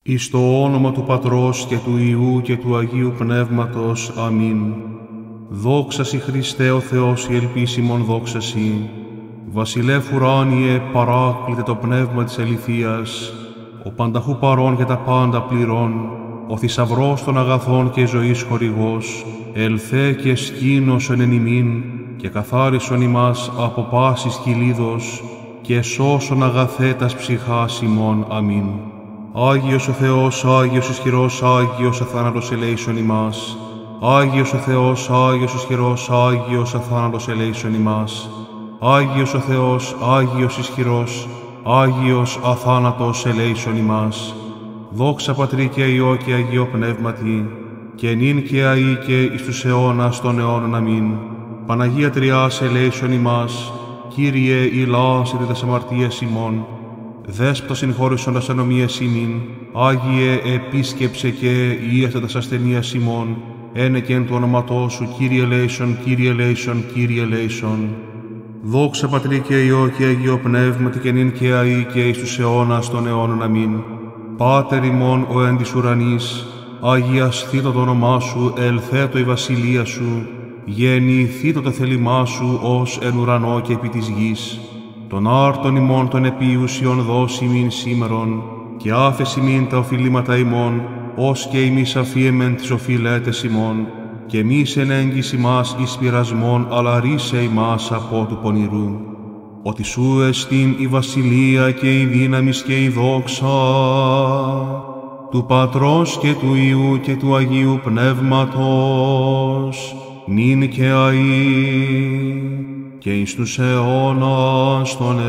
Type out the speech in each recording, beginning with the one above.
Εις το όνομα του Πατρός και του Υιού και του Αγίου Πνεύματος. Αμήν. Δόξα σοι Χριστέ ο Θεός η ελπίσιμον δόξα σοι. Βασιλεύ ουράνιε παράκλητε το πνεύμα της αληθείας, ο πανταχού παρών και τα πάντα πληρών, ο θησαυρός των αγαθών και ζωής χορηγός, ελθέ και σκήνωσον εν ημίν και καθάρισον ημάς από πάσης κυλίδος και σώσον αγαθέτας ψυχάς ημών. Αμήν. Άγιος ο Θεός, Άγιος ισχυρός, Άγιος αθάνατος ελέησον ημάς. Άγιος ο Θεός, Άγιος ισχυρός, Άγιος αθάνατος ελέησον ημάς. Άγιος ο Θεός, Άγιος ισχυρός, Άγιος αθάνατος ελέησον ημάς. Δόξα Πατρί και Υιό και Αγίο Πνεύματι, και νυν και αεί και εις τους αιώνας των αιώνων. Αμήν. Παναγία Τριάς ελέησον ημάς, Κύριε ηλάσετε τας αμαρτίας ημών, Δέσποτος συγχώρησον τας ανομίες ημίν, Άγιε επίσκεψε και ίαστε τας ασθενείας ημών, ένεκεν του ονόματός σου, Κύριε ελέησον, Κύριε ελέησον, Κύριε ελέησον. Δόξα Πατρί και Υιό και Αγίο Πνεύματι, και νυν και αεί και εις τους αιώνας των αιώνων. Αμήν. Πάτερ ημών ο εν της ουρανής, αγιασθήτω το όνομά σου, ελθέτω η βασιλεία σου, γεννηθήτω το θέλημά σου ως εν ουρανό και επί της γης. Τον άρτον ημών των επίουσιων δώσει ημίν σήμερον, και άφεση ημίν τα οφειλήματα ημών, ως και ημείς αφίεμεν τις οφειλέτες ημών, και μης ενέγγις ημάς εις πειρασμόν, αλλά ρίσε ημάς από του πονηρού. Ότι σου εστίν η βασιλεία και η δύναμις και η δόξα του Πατρός και του Υιού και του Αγίου Πνεύματος, νυν και αεί και εις τους αιώνας των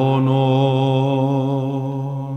αιώνων.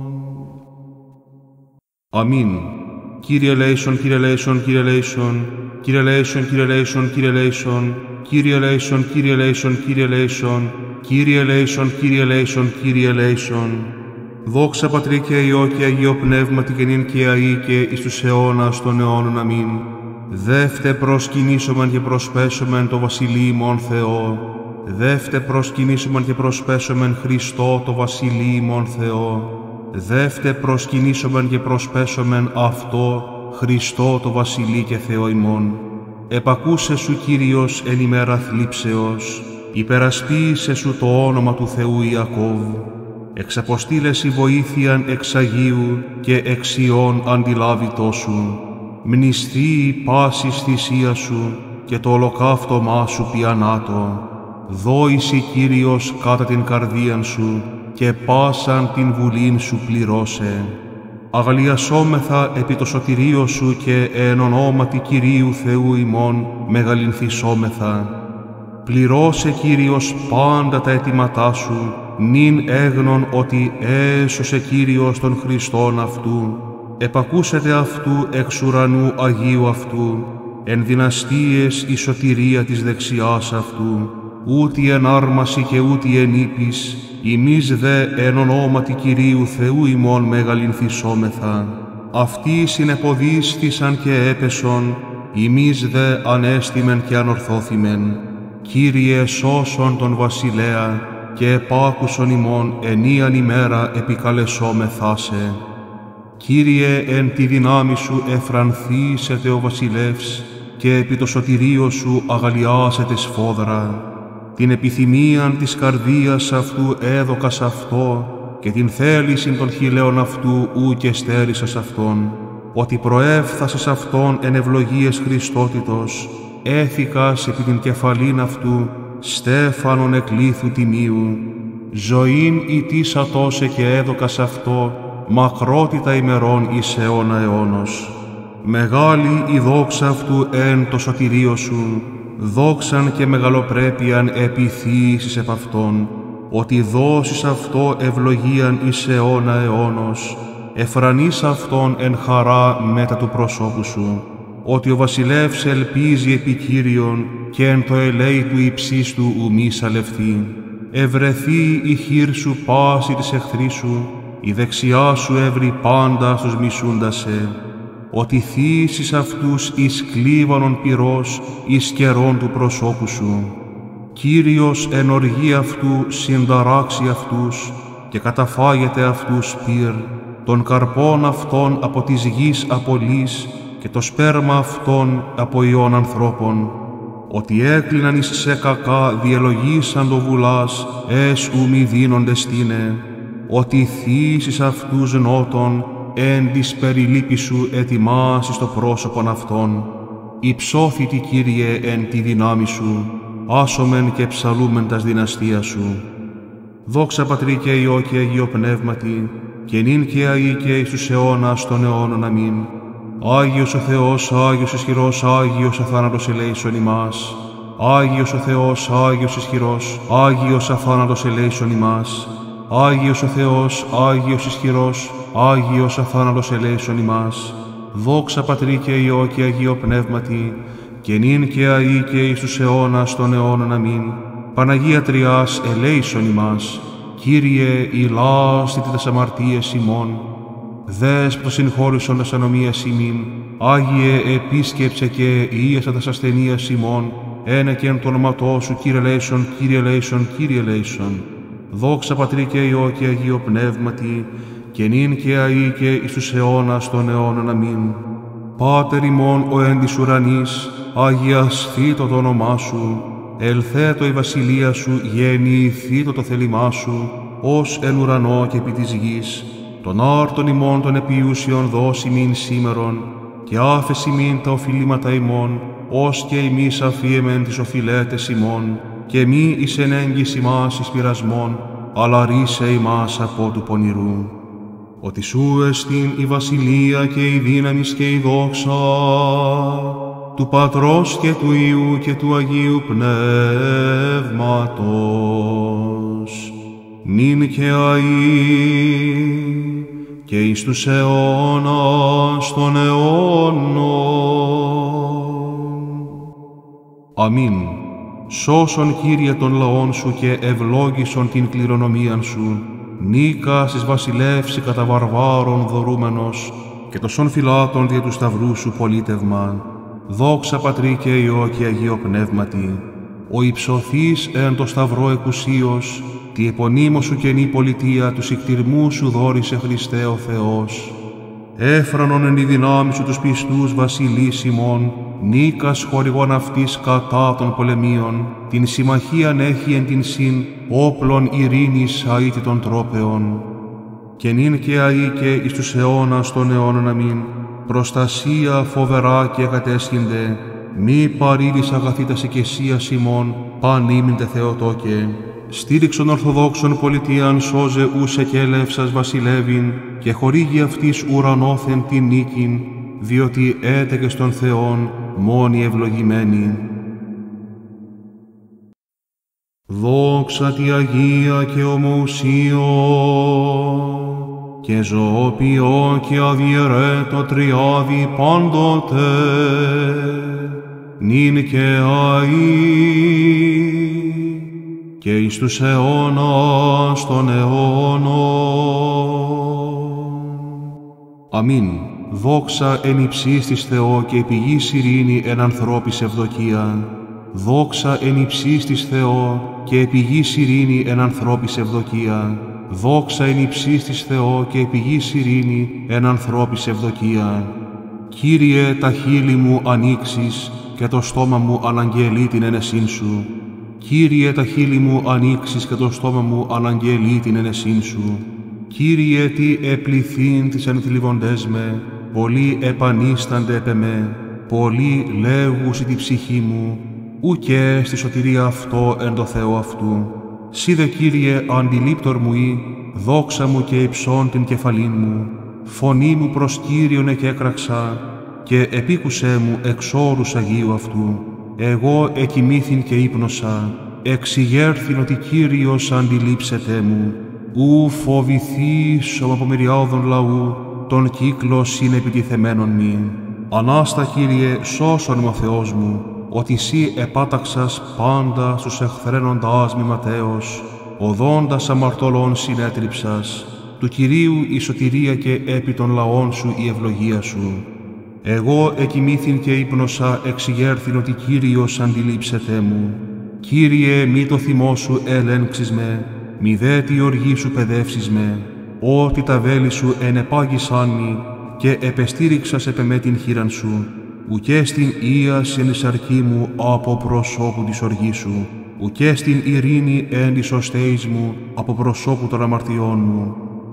Αμήν. Κύριε ελέησον, Κύριε ελέησον, Κύριε ελέησον, Κύριε ελέησον, Κύριε ελέησον, Κύριε ελέησον, Κύριε ελέησον, Κύριε ελέησον, Κύριε ελέησον, Κύριε ελέησον, Κύριε ελέησον, Κύριε ελέησον. Δόξα Πατρί και Υιό και Αγίο Πνεύματι, και νυν και αεί και εις τους αιώνας των αιώνων. Αμήν. Δεύτε προσκυνήσομεν και προσπέσομεν το βασιλεί ημών Θεό. Δεύτε προσκυνήσομεν και προσπέσομεν Χριστό το βασιλεί ημών Θεό. Δεύτε προσκυνήσομεν και προσπέσομεν αυτό Χριστό το βασιλεί και Θεό ημών. Επακούσε σου Κύριος εν ημέρα θλίψεως, υπερασποίησε σου το όνομα του Θεού Ιακώβ. Εξαποστήλεσι βοήθειαν εξ Αγίου και εξ Υιών αντιλάβητό σου. Μνηστεί η πάσης θυσία σου και το ολοκαύτωμά σου πιανάτο. Δόησι Κύριος κατά την καρδίαν σου και πάσαν την βουλήν σου πληρώσε. Αγαλιασόμεθα επί το σωτηρίο σου και εν ονόματι Κυρίου Θεού ημών μεγαλυνθισόμεθα. Πληρώσε Κύριος πάντα τα αιτήματά σου, νυν έγνον ότι έσωσε Κύριος τον Χριστόν αυτού. Επακούσετε αυτού εξ ουρανού Αγίου αυτού, εν δυναστείες η σωτηρία της δεξιάς αυτού, ούτι εν άρμαση και ούτι εν ύπης, ημείς δε εν ονόματι Κυρίου Θεού ημών μεγαλυνθισόμεθα. Αυτοί συνεποδίστησαν και έπεσον, ημείς δε ανέστημεν και ανορθώθημεν. Κύριε σώσον τον βασιλέα, και επάκουσον ημών ενίαν ημέρα επικαλεσόμεθά σε. Κύριε, εν τη δυνάμει σου εφρανθήσετε ο βασιλεύς, και επί το σωτηρίο σου αγαλιάσετε σφόδρα. Την επιθυμίαν της καρδίας αυτού έδωκας αυτό, και την θέλησιν των χειλαίων αυτού ου και στέρησας αυτόν, ότι προέφθασες αυτόν εν ευλογίες Χριστότητος, έθηκας επί την κεφαλήν αυτού, στέφανον εκλήθου τιμίου. Ζωήν ητήσατόσε και έδωκας αυτό, μακρότητα ημερών εις αιώνα αιώνος. Μεγάλη η δόξα αυτού εν το σωτηρίο σου, δόξαν και μεγαλοπρέπειαν επιθύσεις επ' αυτόν, ότι δώσεις αυτό ευλογίαν εις αιώνα αιώνος, εφρανείς αυτόν εν χαρά μέτα του προσώπου σου, ότι ο βασιλεύς ελπίζει επί Κύριον και εν το ελέη του υψίστου ου μη σαλευθεί. Ευρεθεί η χείρ σου πάση της εχθρής σου, η δεξιά σου εύρει πάντα στους μισούντασε, ότι θύσεις αυτούς εις κλίβανον πυρός, εις καιρόν του προσώπου σου. Κύριος εν οργή αυτού συνταράξει αυτούς, και καταφάγεται αυτούς πυρ, των καρπών αυτών από της γης απολύς και το σπέρμα αυτών από ιών ανθρώπων, ότι έκλειναν εις σε κακά διελογήσαν το βουλάς, ου μη δίνοντες τίνε, ότι θύσεις αυτούς νότων, εν της περιλήπης σου ετοιμάσεις το πρόσωπον αυτών. Υψώθητη, Κύριε, εν τη δυνάμει σου, άσομεν και ψαλούμεν τας δυναστείας σου. Δόξα Πατρί και Υιό και Αγίο Πνεύματι, και νυν και αεί και εις τους αιώνας των αιώνων. Αμήν. Άγιος ο Θεός, Άγιος ισχυρός, Άγιος αθάνατος ελέησον ημάς. Άγιος ο Θεός, Άγιος ισχυρός, Άγιος αθάνατος ελέησον ημάς. Άγιος ο Θεός, Άγιος ισχυρός, Άγιος αθάνατος ελέησον ημάς. Δόξα Πατρί και Υιό και Αγίο Πνεύματι, και νυν και αεί και εις τους αιώνας των αιώνων. Αμήν. Παναγία Τριάς, ελέησον ημάς. Κύριε, ηλάσθητη τας αμαρτίες ημών. Δέσποτος συγχώρησον τας ανομίας ημίν. Άγιε, επίσκεψε και ίασα τας ασθενείας ημών. Ένε και εν το όνοματό σου, Κύριε ελέησον, Κύριε ελέησον, Κύριε ελέησον. Δόξα Πατρί και Υιό και Αγίο Πνεύματι, και νυν και αεί και εις τους αιώνας των αιώνων. Αμήν. Πάτερ ημών ο εν της ουρανής, αγιασθήτω το όνομά σου. Ελθέτω η βασιλεία σου, γεννηθήτω το θέλημά σου, ως εν ουρανό και επί της γης. Τον άρτον ημών των επιούσιων δώσει μην σήμερον, και άφεση μην τα οφειλήματα ημών, ως και ημείς αφίεμεν τις οφειλέτες ημών, και μη εις ενέγγις ημάς εις πειρασμόν, αλλά ρίσε ημάς από του πονηρού. Ότι σου εστίν η βασιλεία και η δύναμις και η δόξα, του Πατρός και του Υιού και του Αγίου Πνεύματος, νυν και αεί και εις τους αιώνας των αιώνων. Αμήν. Σώσον, Κύριε, των λαών σου και ευλόγησον την κληρονομίαν σου. Νίκας εις βασιλεύσει κατά βαρβάρων δωρούμενος, και τοσών φυλάτων δια του σταυρού σου πολίτευμα. Δόξα Πατρί και Υιό και Αγίο Πνεύματι, ο υψωθής εν το σταυρό εκουσίως, τη επωνύμω σου καινή πολιτεία του συκτηρμού σου δόρισε Χριστέ ο Θεός. Έφρανον εν τη δυνάμει σου τους πιστούς βασιλείς ημών, νίκας χορηγών αυτής κατά των πολεμίων, την συμμαχίαν έχει εν την συν όπλων ειρήνης αίτητων τρόπεων. Και νυν και αεί και εις τους αιώνας των αιώνων. Αμήν. Προστασία φοβερά και κατέσχυνται, μη παρήλυς αγαθήτας οικεσίας ημών, πανήμνητε Θεοτόκε. Στήριξον Ορθοδόξων πολιτείαν σώζε ούσε και ελεύσας βασιλεύειν, και χορήγει αυτής ουρανόθεν την νίκην, διότι έτεκε στον Θεόν μόνοι ευλογημένοι. Δόξα τη Αγία και ομοουσίω, και ζωοποιώ και αδιαιρέτω τριάδι πάντοτε, νυν και αεί και εις τους αιώνας των αιώνων. Αμήν. Δόξα εν υψίστης της Θεό και πηγής ειρήνη εν ανθρώπης ευδοκία. Δόξα εν υψίστης της Θεό και πηγής ειρήνη εν ανθρώπης ευδοκία. Δόξα εν υψίστης της Θεό και πηγής ειρήνη εν ανθρώπης ευδοκία. Κύριε, τα χείλη μου ανοίξεις και το στόμα μου αναγγελεί την ενεσήν σου. Κύριε, τα χείλη μου ανοίξεις και το στόμα μου αναγγελεί την ενεσήν σου. Κύριε, τι επληθύν τις ενθλιβοντές με, πολλοί επανίστανται επ' εμέ, πολλοί λέγουσι τη ψυχή μου, ουκέ στη σωτηρία αυτό εν το Θεό αυτού. Σύ δε, Κύριε, αντιλήπτορ μου ή, δόξα μου και υψών την κεφαλήν μου, φωνή μου προς Κύριον εκέκραξα, και επίκουσέ μου εξ όρους Αγίου αυτού. Εγώ εκοιμήθην και ύπνοσα, εξηγέρθην ότι Κύριος αντιλήψετε μου, ου φοβηθήσω από μυριάδων λαού, τον κύκλο συνεπιτιθεμένων μη. Ανάστα, Κύριε, σώσον μου ο Θεός μου, ότι Συ επάταξας πάντα στους εχθρένοντάς μη ματέως, οδόντας αμαρτωλών συνέτριψας, του Κυρίου η σωτηρία και επί των λαών σου η ευλογία σου. Εγώ εκοιμήθην και ύπνοσα, εξηγέρθην ότι Κύριος αντιλήψετε μου. Κύριε, μη το θυμό σου ελέγξεις με, μη δε τη οργή σου παιδεύσεις με. ότι τα βέλη σου ενεπάγησαν μη, και επεστήριξας επ' εμέ την χείραν σου, ουκέ στην ίαση εν σαρκή μου από προσώπου της οργής σου, ουκέ στην ειρήνη εν της οστέης μου από προσώπου των αμαρτιών μου,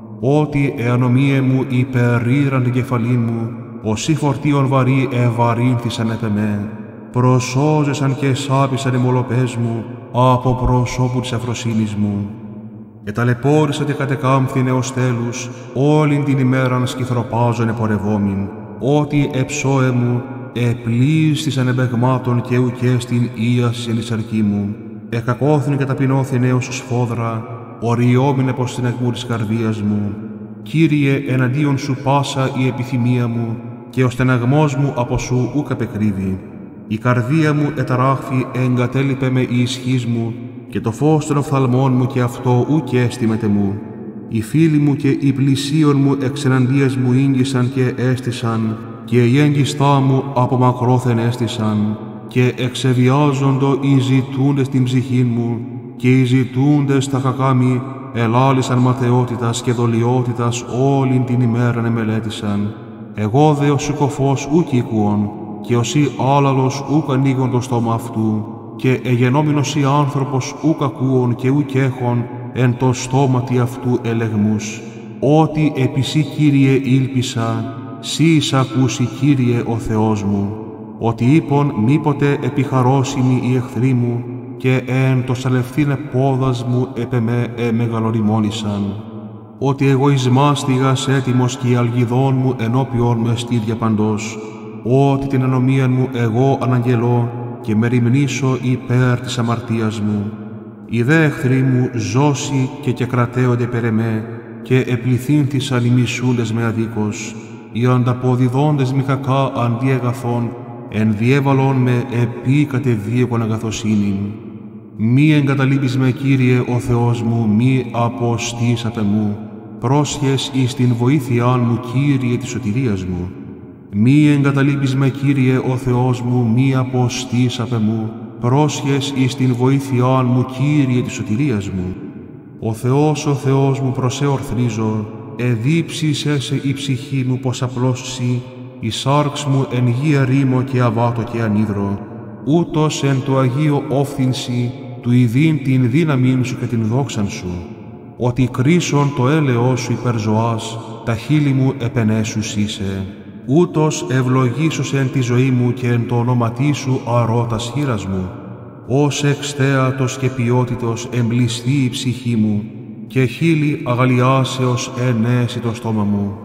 ότι εανομίε μου υπερήραν την κεφαλήν μου, όσοι φορτίων βαρύ ευαρύνθησαν επ' εμέ, προσώζεσαν και σάπησαν οι μολοπές μου από προσώπου της αφροσύνης μου. Εταλαιπώρησα και κατεκάμφθην έως τέλους, όλην την ημέραν σκυθροπάζων επορευόμην, ότι εψώε μου επλήστησαν εμπεγμάτων και ουκέ στην ίαση εν τη σαρκή μου. Εκακόθην και ταπεινώθην έως σφόδρα, οριόμην επός την εκμού της καρδίας μου. Κύριε, εναντίον σου πάσα η επιθυμία μου, και ο στεναγμός μου από σου ουκ απεκρύβει. Η καρδία μου εταράχθη, εγκατέλειπε με η ισχύς μου, και το φως των οφθαλμών μου και αυτό ουκ έστιμεται μου. Οι φίλοι μου και οι πλησίων μου εξεναντίας μου ίγγισαν και έστησαν, και οι έγκιστά μου από μακρόθεν έστησαν, και εξεβιάζοντο οι ζητούντες την ψυχήν μου, και οι ζητούντες τα κακάμι ελάλησαν ματαιότητας και δολιότητας όλην την ημέραν εμελέτησαν. Εγώ δε ο συκοφός ουκ οίκουον, και οσί άλαλος ουκ ανοίγον το στόμα αυτού, και εγενόμενος ή άνθρωπος ουκ ακούων και ουκ έχων εν το στόματι αυτού ελεγμούς. Ότι επί σύ, Κύριε, ήλπισα, σύ εις ακούσει, Κύριε, ο Θεός μου. Ότι είπον μήποτε επιχαρώσιμοι οι εχθροί μου, και εν το σαλευθύνε πόδας μου επ' εμέ εμεγαλοριμόνησαν. Ότι εγώ εις μάστιγας έτοιμος και η αλγιδόν μου ενώπιον μου εστίδια παντός. Ότι την ανομίαν μου εγώ αναγγελώ και μεριμνήσω υπέρ της αμαρτίας μου. Οι δε εχθροί μου ζώσει και κρατέονται περ' εμέ, και επληθύνθησαν οι μισούντες με αδίκως. Οι ανταποδιδόντες μη κακά αντί αγαθών, ενδιέβαλον με επί κατεδίωκον αγαθοσύνην. Μη εγκαταλείπεις με, Κύριε, ο Θεός μου, μη αποστείς απ' εμού. Πρόσχες εις την βοήθειάν μου, Κύριε, της σωτηρίας μου. Μη εγκαταλείπεις με, Κύριε, ο Θεός μου, μη αποστείς απ' εμού. Πρόσχες εις την βοήθειάν μου, Κύριε, της σωτηρίας μου. Ο Θεός μου, προς σε ορθρίζω, εδίψεις έσε η ψυχή μου πως απλώς σύ, η σάρξ μου εν γη ερήμο και αβάτο και ανίδρο, ούτως εν το Αγίο όφθυνση του ειδήν την δύναμήν σου και την δόξαν σου, ότι κρίσον το έλεος σου υπερζωάς, τα χείλη μου επενέσους είσαι. Ούτως ευλογήσωσε εν τη ζωή μου και εν το ονοματί σου αρώτας χείρας μου, ως εξτέατος και ποιότητος εμπλιστεί η ψυχή μου, και χείλη αγαλιάσεως ενέσει το στόμα μου.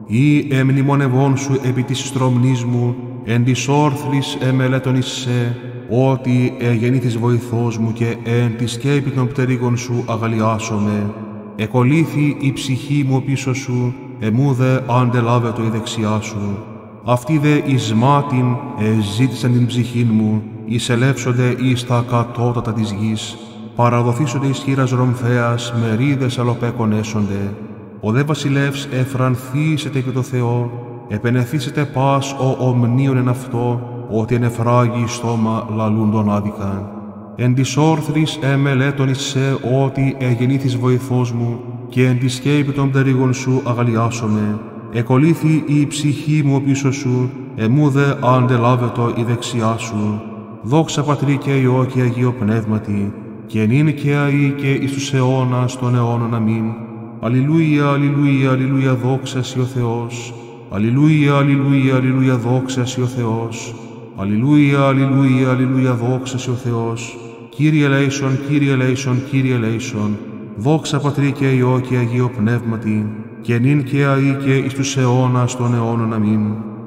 Ή εμνημονευών σου επί της στρομνής μου, εν της όρθρης εμελέτων εις σε, ότι εγεννήθης βοηθός μου και εν τη σκέπη των πτερίγων σου αγαλιάσομαι. Εκολήθη η ψυχή μου πίσω σου, εμού δε αντελάβετο η δεξιά σου. Αυτοί δε εις μάτιν εζήτησαν την ψυχήν μου, εισελεύσονται εις τα κατώτατα της γης, παραδοθήσονται εις χείρας ρομφέας, μερίδες αλοπέκων έσονται. Ο δε βασιλεύς εφρανθήσεται και το Θεό, επενεθήσεται πας ο ομνίων εν αυτό, ότι εν εφράγει στόμα λαλούντον άδικα. Εν της όρθρης εμελέτων εις σε, ότι εγεννήθης βοηθός μου, και εν τη σκέπη των πτερίγων σου αγαλιάσομαι. Εκολήθη η ψυχή μου πίσω σου, εμού δε αντελάβετο η δεξιά σου. Δόξα Πατρί και Υιό και Αγίο Πνεύματι, και νυν και αεί και εις τους αιώνας των αιώνων αμήν. Αλληλούια, αλληλούια, αλληλούια, δόξα σοι ο Θεός. Αλληλούια, αλληλούια, αλληλούια, δόξα σοι ο Θεός. Αλληλούια, αλληλούια, αλληλούια, δόξα σοι ο Θεός. Κύριε ελέησον, Κύριε ελέησον, Κύριε ελέησον. Δόξα Πατρί και Υιό και Αγίο Πνεύματι, και νυν και αεί και εις τους αιώνας των αιώνων αμήν.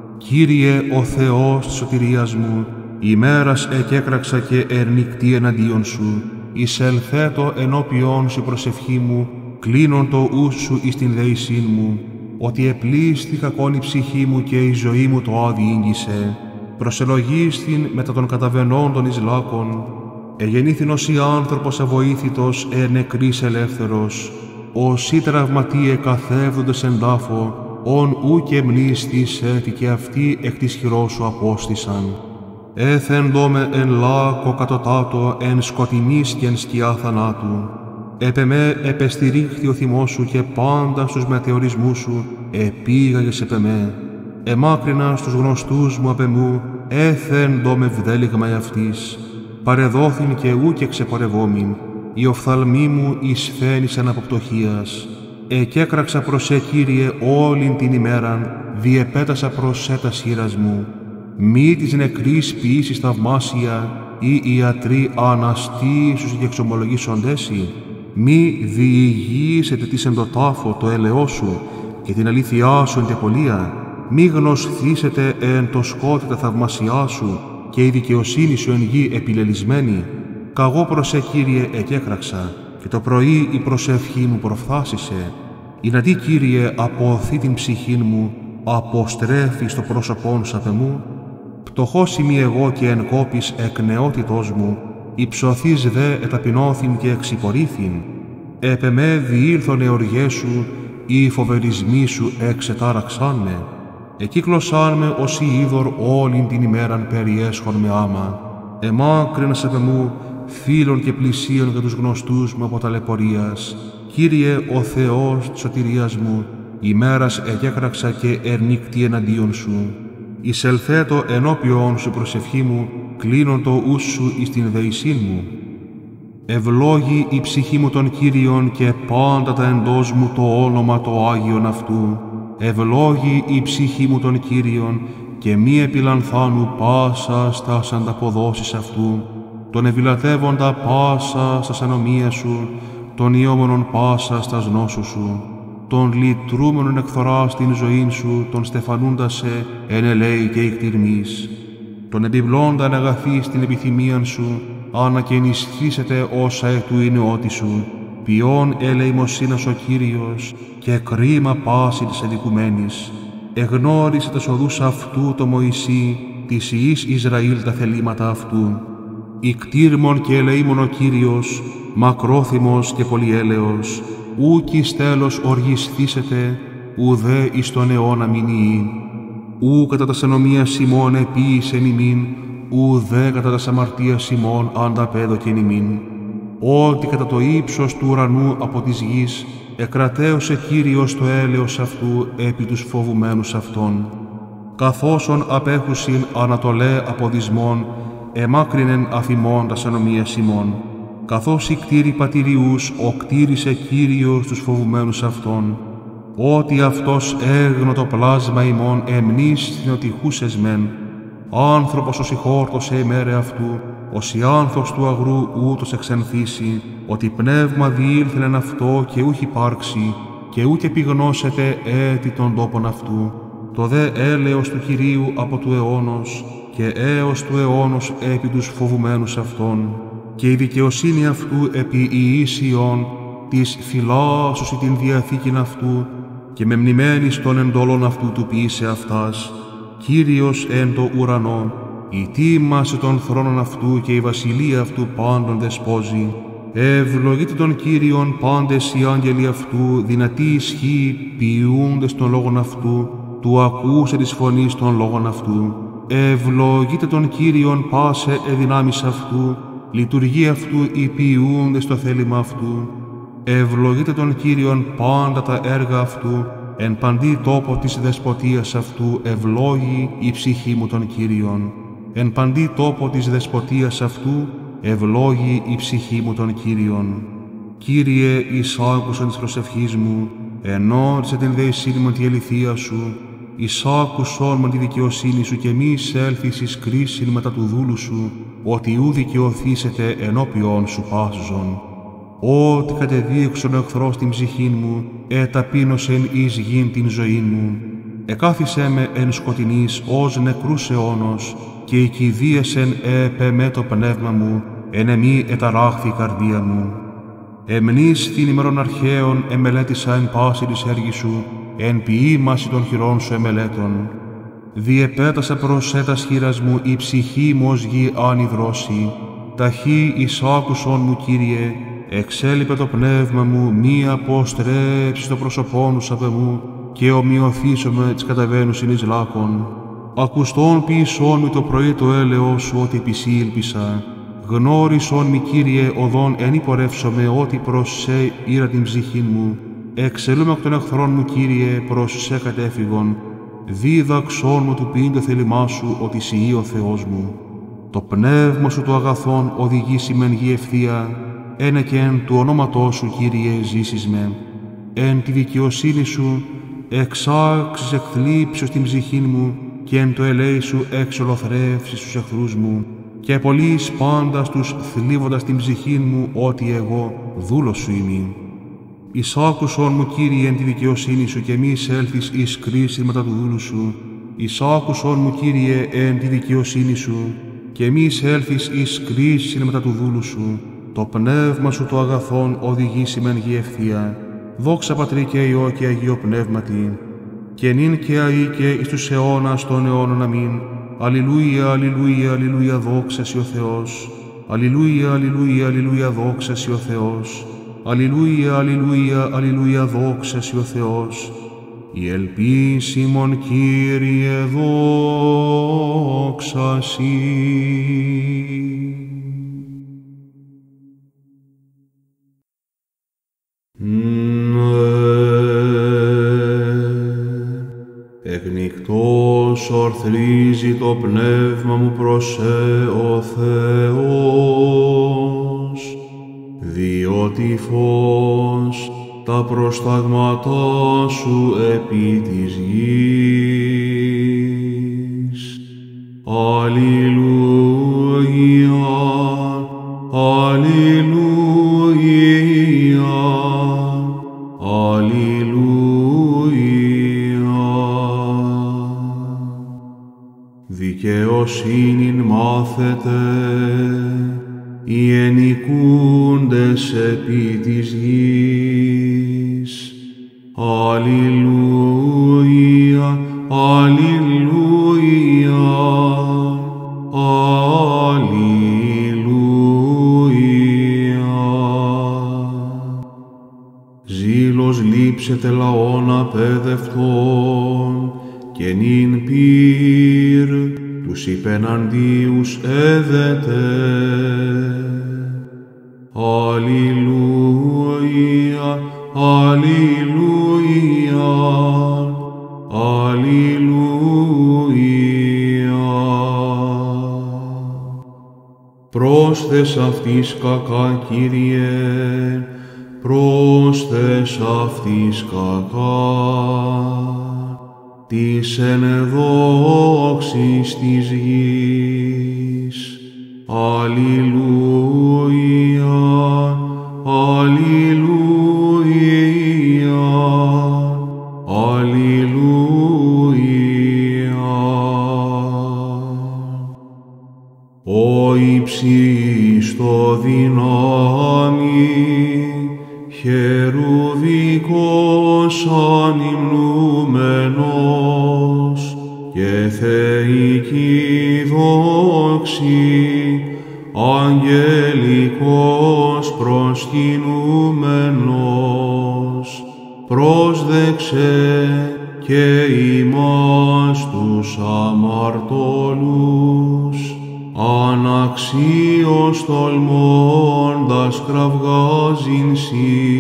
Κύριε ο Θεός της σωτηρίας μου, ημέρας εκέκραξα και ερνικτή εναντίον σου. Εισελθέτω ενώπιόν σου προσευχή μου, κλείνον το ους σου εις την δεησήν μου, ότι επλήστη κακόν η ψυχή μου και η ζωή μου το άδει ίγγισε. Προσελογίστην μετά των καταβαινόντων εις λάκων, εγεννήθην ως ή άνθρωπος αβοήθητος νεκρής ελεύθερος, όσοι τραυματίε καθεύδοντες εν τάφο, ον ου και μνήστης έτη και αυτοί εκ της χειρός σου απόστησαν. Έθεν δόμε εν λάκο κατωτάτο εν σκοτεινής και εν σκιά θανάτου. Επ' εμέ επεστηρίχθη ο θυμός σου και πάντα στους μετεωρισμούς σου επήγαγες επ' εμέ. Εμάκρινα στους γνωστούς μου απ' εμού, έθεν δω με βδέλιγμα εαυτής. Παρεδόθην και ου και ξεπορευόμην, οι οφθαλμοί μου εισφαίνησαν από πτωχίας. Εκέκραξα προς Κύριε όλην την ημέραν, διεπέτασα προς τας χείρας μου. Μη της νεκρής ποιήσεις θαυμάσια, ή ιατροί αναστήσους και εξομολογήσοντέσι. Μη διηγήσετε της εν το τάφο το έλεό σου και την αλήθειά σου εν τεπολία. Μη γνωσθήσετε εν το σκότη τα θαυμασιά σου και η δικαιοσύνη σου εν γη επιλελισμένη. Καγώ προς Κύριε εκέκραξα και το πρωί η προσευχή μου προφθάσισε. Ιναντί Κύριε αποωθεί την ψυχήν μου, αποστρέφει στο πρόσωπόν σου απ' εμού. Πτωχός είμαι εγώ και εν κόπης εκ νεότητός μου, υψωθείς δε εταπεινώθην και εξυπορήθην. Επ' εμέ διήλθον εωργές σου, οι φοβερισμοί σου εξετάραξάν με. Εκύκλωσάν με ως η είδωρ όλην την ημέραν περιέσχον με άμα. Εμάκρυνας επ' εμού, φίλων και πλησίων για τους γνωστούς μου από ταλαιπωρίας. Κύριε ο Θεός της σωτηρίας μου, ημέρας εκέκραξα και ερνίκτη εναντίον σου. Εισελθέτω ενώπιον σου προσευχή μου, κλείνον το ους σου εις την δεησήν μου. Ευλόγη η ψυχή μου των Κύριων και πάντα τα εντός μου το όνομα το Άγιον αυτού. Ευλόγη η ψυχή μου των Κύριων και μη επιλανθάνου πάσα στας ανταποδόσεις αυτού. Τον ευηλατεύοντα πάσα στας ανομία σου, τον ιόμονον πάσα στας νόσου σου. Τον λυτρούμενον εκθορά στην ζωήν σου, τον στεφανούντα σε εν ελέη και εκτιρμής. Τον επιβλώντα αγαθή στην επιθυμίαν σου, άνα και ενισχύσετε όσα ετού είναι ό,τι σου. Ποιόν ελεημοσύνας ο Κύριος και κρίμα πάση της αδικουμένης. Εγνώρισε τας οδούς αυτού το Μωυσή, της ιής Ισραήλ τα θελήματα αυτού. Ικτήρμον και ελεήμον ο Κύριος, μακρόθυμος και πολυέλεος, ούκ εις τέλος οργισθήσετε, ουδέ εις τον αιώνα μηνύει. Ου κατά τας ενομίας ημών επίησεν ημίν, ουδέ κατά τας αμαρτίας ημών ανταπέδοκεν ημίν. Ότι κατά το ύψος του ουρανού από της γης, εκρατέωσε Κύριος το έλεος αυτού επί τους φοβουμένους αυτών. Καθώσον απέχουσιν ανατολέ από δυσμών, εμάκρυνεν αφημών τας ενομίας ημών. Καθώς οι κτήροι πατηριούς, οκτήρισε Κύριος τους φοβουμένους αυτών. Ότι αυτός έγνω το πλάσμα ημών εμνείς θυνοτυχούσες μεν. Άνθρωπος ως ηχόρτωσε ημέρε αυτού, ως η άνθος του αγρού ούτως εξενθήσει, ότι πνεύμα διήλθεν αυτό και ούχ υπάρξει, και ούκ επιγνώσετε έτη των τόπων αυτού. Το δε έλεος του Κυρίου από του αιώνος, και έως του αιώνος επί τους φοβουμένους αυτών. Και η δικαιοσύνη αυτού επί Ιησιών, της φυλάσσωση την διαθήκην αυτού, και με μνημένης των εντολών αυτού του ποιήσε αυτάς. Κύριος εν το ουρανό, η τίμασε των θρόνων αυτού και η βασιλεία αυτού πάντων δεσπόζει. Ευλογείτε τον Κύριον πάντες οι άγγελοι αυτού, δυνατή ισχύ ποιούντες των λόγων αυτού, του ακούσε της φωνής των λόγων αυτού. Ευλογείτε τον Κύριον πάσε εδυνάμεις αυτού, λειτουργεί αυτού οι ποιούντες το θέλημα αυτού. Ευλογείτε τον Κύριον πάντα τα έργα αυτού, εν παντή τόπο της δεσποτείας αυτού ευλόγη η ψυχή μου τον Κύριον. Εν παντή τόπο της δεσποτείας αυτού ευλόγη η ψυχή μου τον Κύριον. Κύριε, εισάκουσον της προσευχής μου, ενώρισε την δεησύνη μου τη αληθεία σου, εισάκουσον με τη δικαιοσύνη σου και μη εισέλθεις εις κρίσιν μετά του δούλου σου, ότι ου δικαιωθήσετε ενώπιον σου πάσζον. Ότι κατεδίωξον ο εχθρός την ψυχήν μου, εταπείνωσεν εις γην την ζωήν μου. Εκάθισέ με εν σκοτεινής ως νεκρούς αιώνος, και οικηδίασεν επεμέ το πνεύμα μου, εν εμή εταράχθη η καρδία μου. Εμνείς την ημερών αρχαίων εμελέτησα εν πάση της έργης σου, εν ποιήμαση των χειρών σου εμελέτων. Διεπέτασα προς έτας χείρας μου η ψυχή μου ως γη ανυδρώσει. Ταχύ εισάκουσον μου, Κύριε, εξέλιπε το πνεύμα μου, μη αποστρέψεις το πρόσωπόν σου απ' εμού, και ομοιωθήσομαι τις καταβαίνουσιν εις λάκων. Ακουστών ποιησόν μου το πρωί το έλεος σου, ότι επισήλπισα. Γνώρισον μη, Κύριε, οδόν εν υπορεύσομαι, ότι προς σε ήρα την ψυχήν μου. Εξελούμε εκ των εχθρών μου, Κύριε, προς σε κατέφυγον. Δίδαξόν μου του ποιήν το θέλημά σου, ότι σοι ο Θεός μου. Το πνεύμα σου το αγαθόν οδηγήσει μεν γη ευθεία, ένε και εν του ονόματός σου, Κύριε, ζήσεις με. Εν τη δικαιοσύνη σου εξάξεις εκθλίψεως την ψυχήν μου, και εν το ελέη σου εξολοθρεύσεις τους εχθρούς μου, και πολλοίς πάντας τους θλίβοντας την ψυχήν μου, ότι εγώ δούλος σου είμαι. Εισάκουσον μου, Κύριε, εν τη δικαιοσύνη σου, και μη εισέλθεις εις κρίσιν μετά του δούλου σου. Εισάκουσον μου, Κύριε, εν τη δικαιοσύνη σου, και μη εισέλθεις εις κρίσιν μετά του δούλου σου. Το πνεύμα σου το αγαθόν οδηγήσει μεν γη ευθεία. Δόξα Πατρί και Υιό και Αγίο Πνεύματι, και νυν και αεί και εις τους αιώνας των αιώνων. Αμήν. Αλληλούια, αλληλούια, αλληλούια, δόξα σοι ο Θεός. Αλληλούια, αλληλούια, αλληλούια, δόξα σοι ο Θεός. Αλληλούια, αλληλούια, αλληλούια, δόξα σοι ο Θεός. Η ελπίσιμον, Κύριε, δόξα σοι. Εκνικτός ορθρίζει το πνεύμα μου προς σε ο Θεός, διότι φως τα προστάγματά σου επί της γης. Αλληλούια, αλληλούια, αλληλούια. Δικαιοσύνην μάθετε οι ενοικούντες επί της γης. Αλληλούια, αλληλούια, αλληλούια. Ζήλος λείψετε λαών απέδευτον, και νυν πυρ τους υπεναντίους έδετε. Αλληλούια, αλληλούια, αλληλούια. Πρόσθες αυτής κακά, Κύριε, πρόσθες αυτής κακά, της εν δόξης της γης. Αλληλούια, αλληλούια, αλληλούια. Ο υψίστο δυνάμει, χερουβικός ανυμνούμενος, και θεϊκή δόξη, αγγελικός προσκυνούμενος, πρόσδεξε και ημάς τους αμαρτωλούς, αναξίως τολμώντας κραυγάζειν σοι.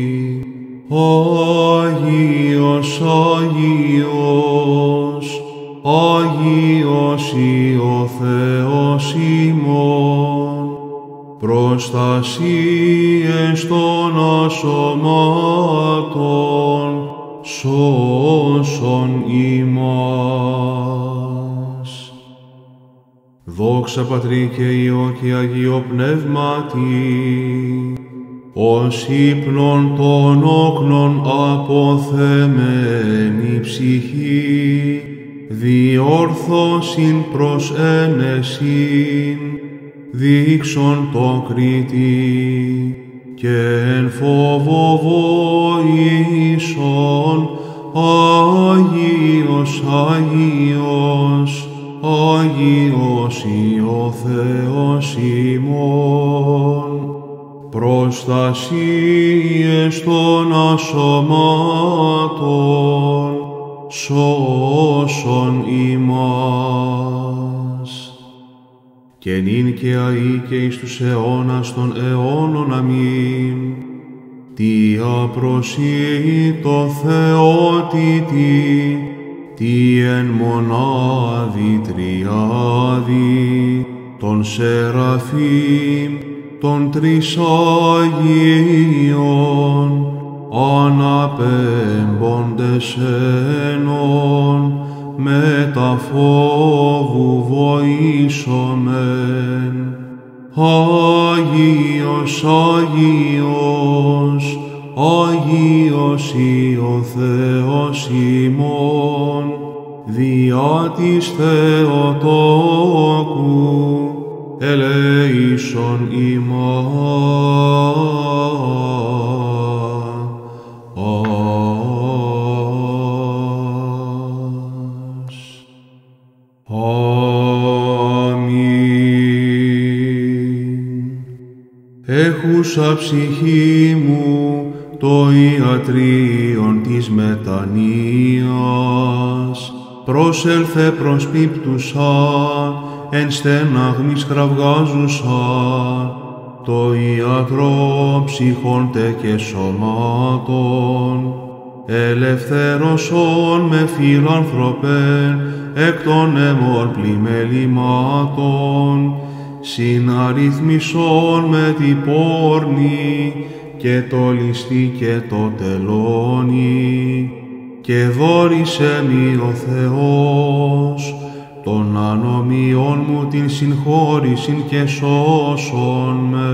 Άγιος, Άγιος, Άγιος ή ο Θεός ημών, προστασίες των ασωμάτων, σώσον ημάς. Δόξα Πατρί και Υιό και Αγίο Πνεύματι, ως ύπνον των όκνων αποθεμένη ψυχή, διόρθωσιν προς ένεσιν, δείξον το κρίτη, και εν φόβο βοήσον, Άγιος, Άγιος, Άγιος ή ο Θεός ημών, προστασίες των ασωμάτων, σώσον ημάς. και νυν και αεί και εις τους αιώνας των αιώνων. Αμήν. Τι απροσύει το Θεότητη, τι εν μονάδι τριάδι, των Σεραφείμ, των τρεις Αγίων, αναπέμποντες ένων, με τα φόβου βοήσομεν. Άγιος, Άγιος, Άγιος ο Θεός ημών, διά της Θεοτόκου, ελέησον ημάς. Έχουσα ψυχή μου το ιατρίον της μετανοίας, προσέλθε προσπίπτουσα, εν στεναγμής κραυγάζουσα, το ιατρό ψυχόντε και σωμάτων, ελευθέρωσον με φιλάνθρωπεν εκ των αιμών πλημελημάτων, συναριθμισόν με την πόρνη και το ληστή και το τελώνι, και δώρισε μη ο Θεός των ανομιών μου την συγχώρησιν και σώσον με.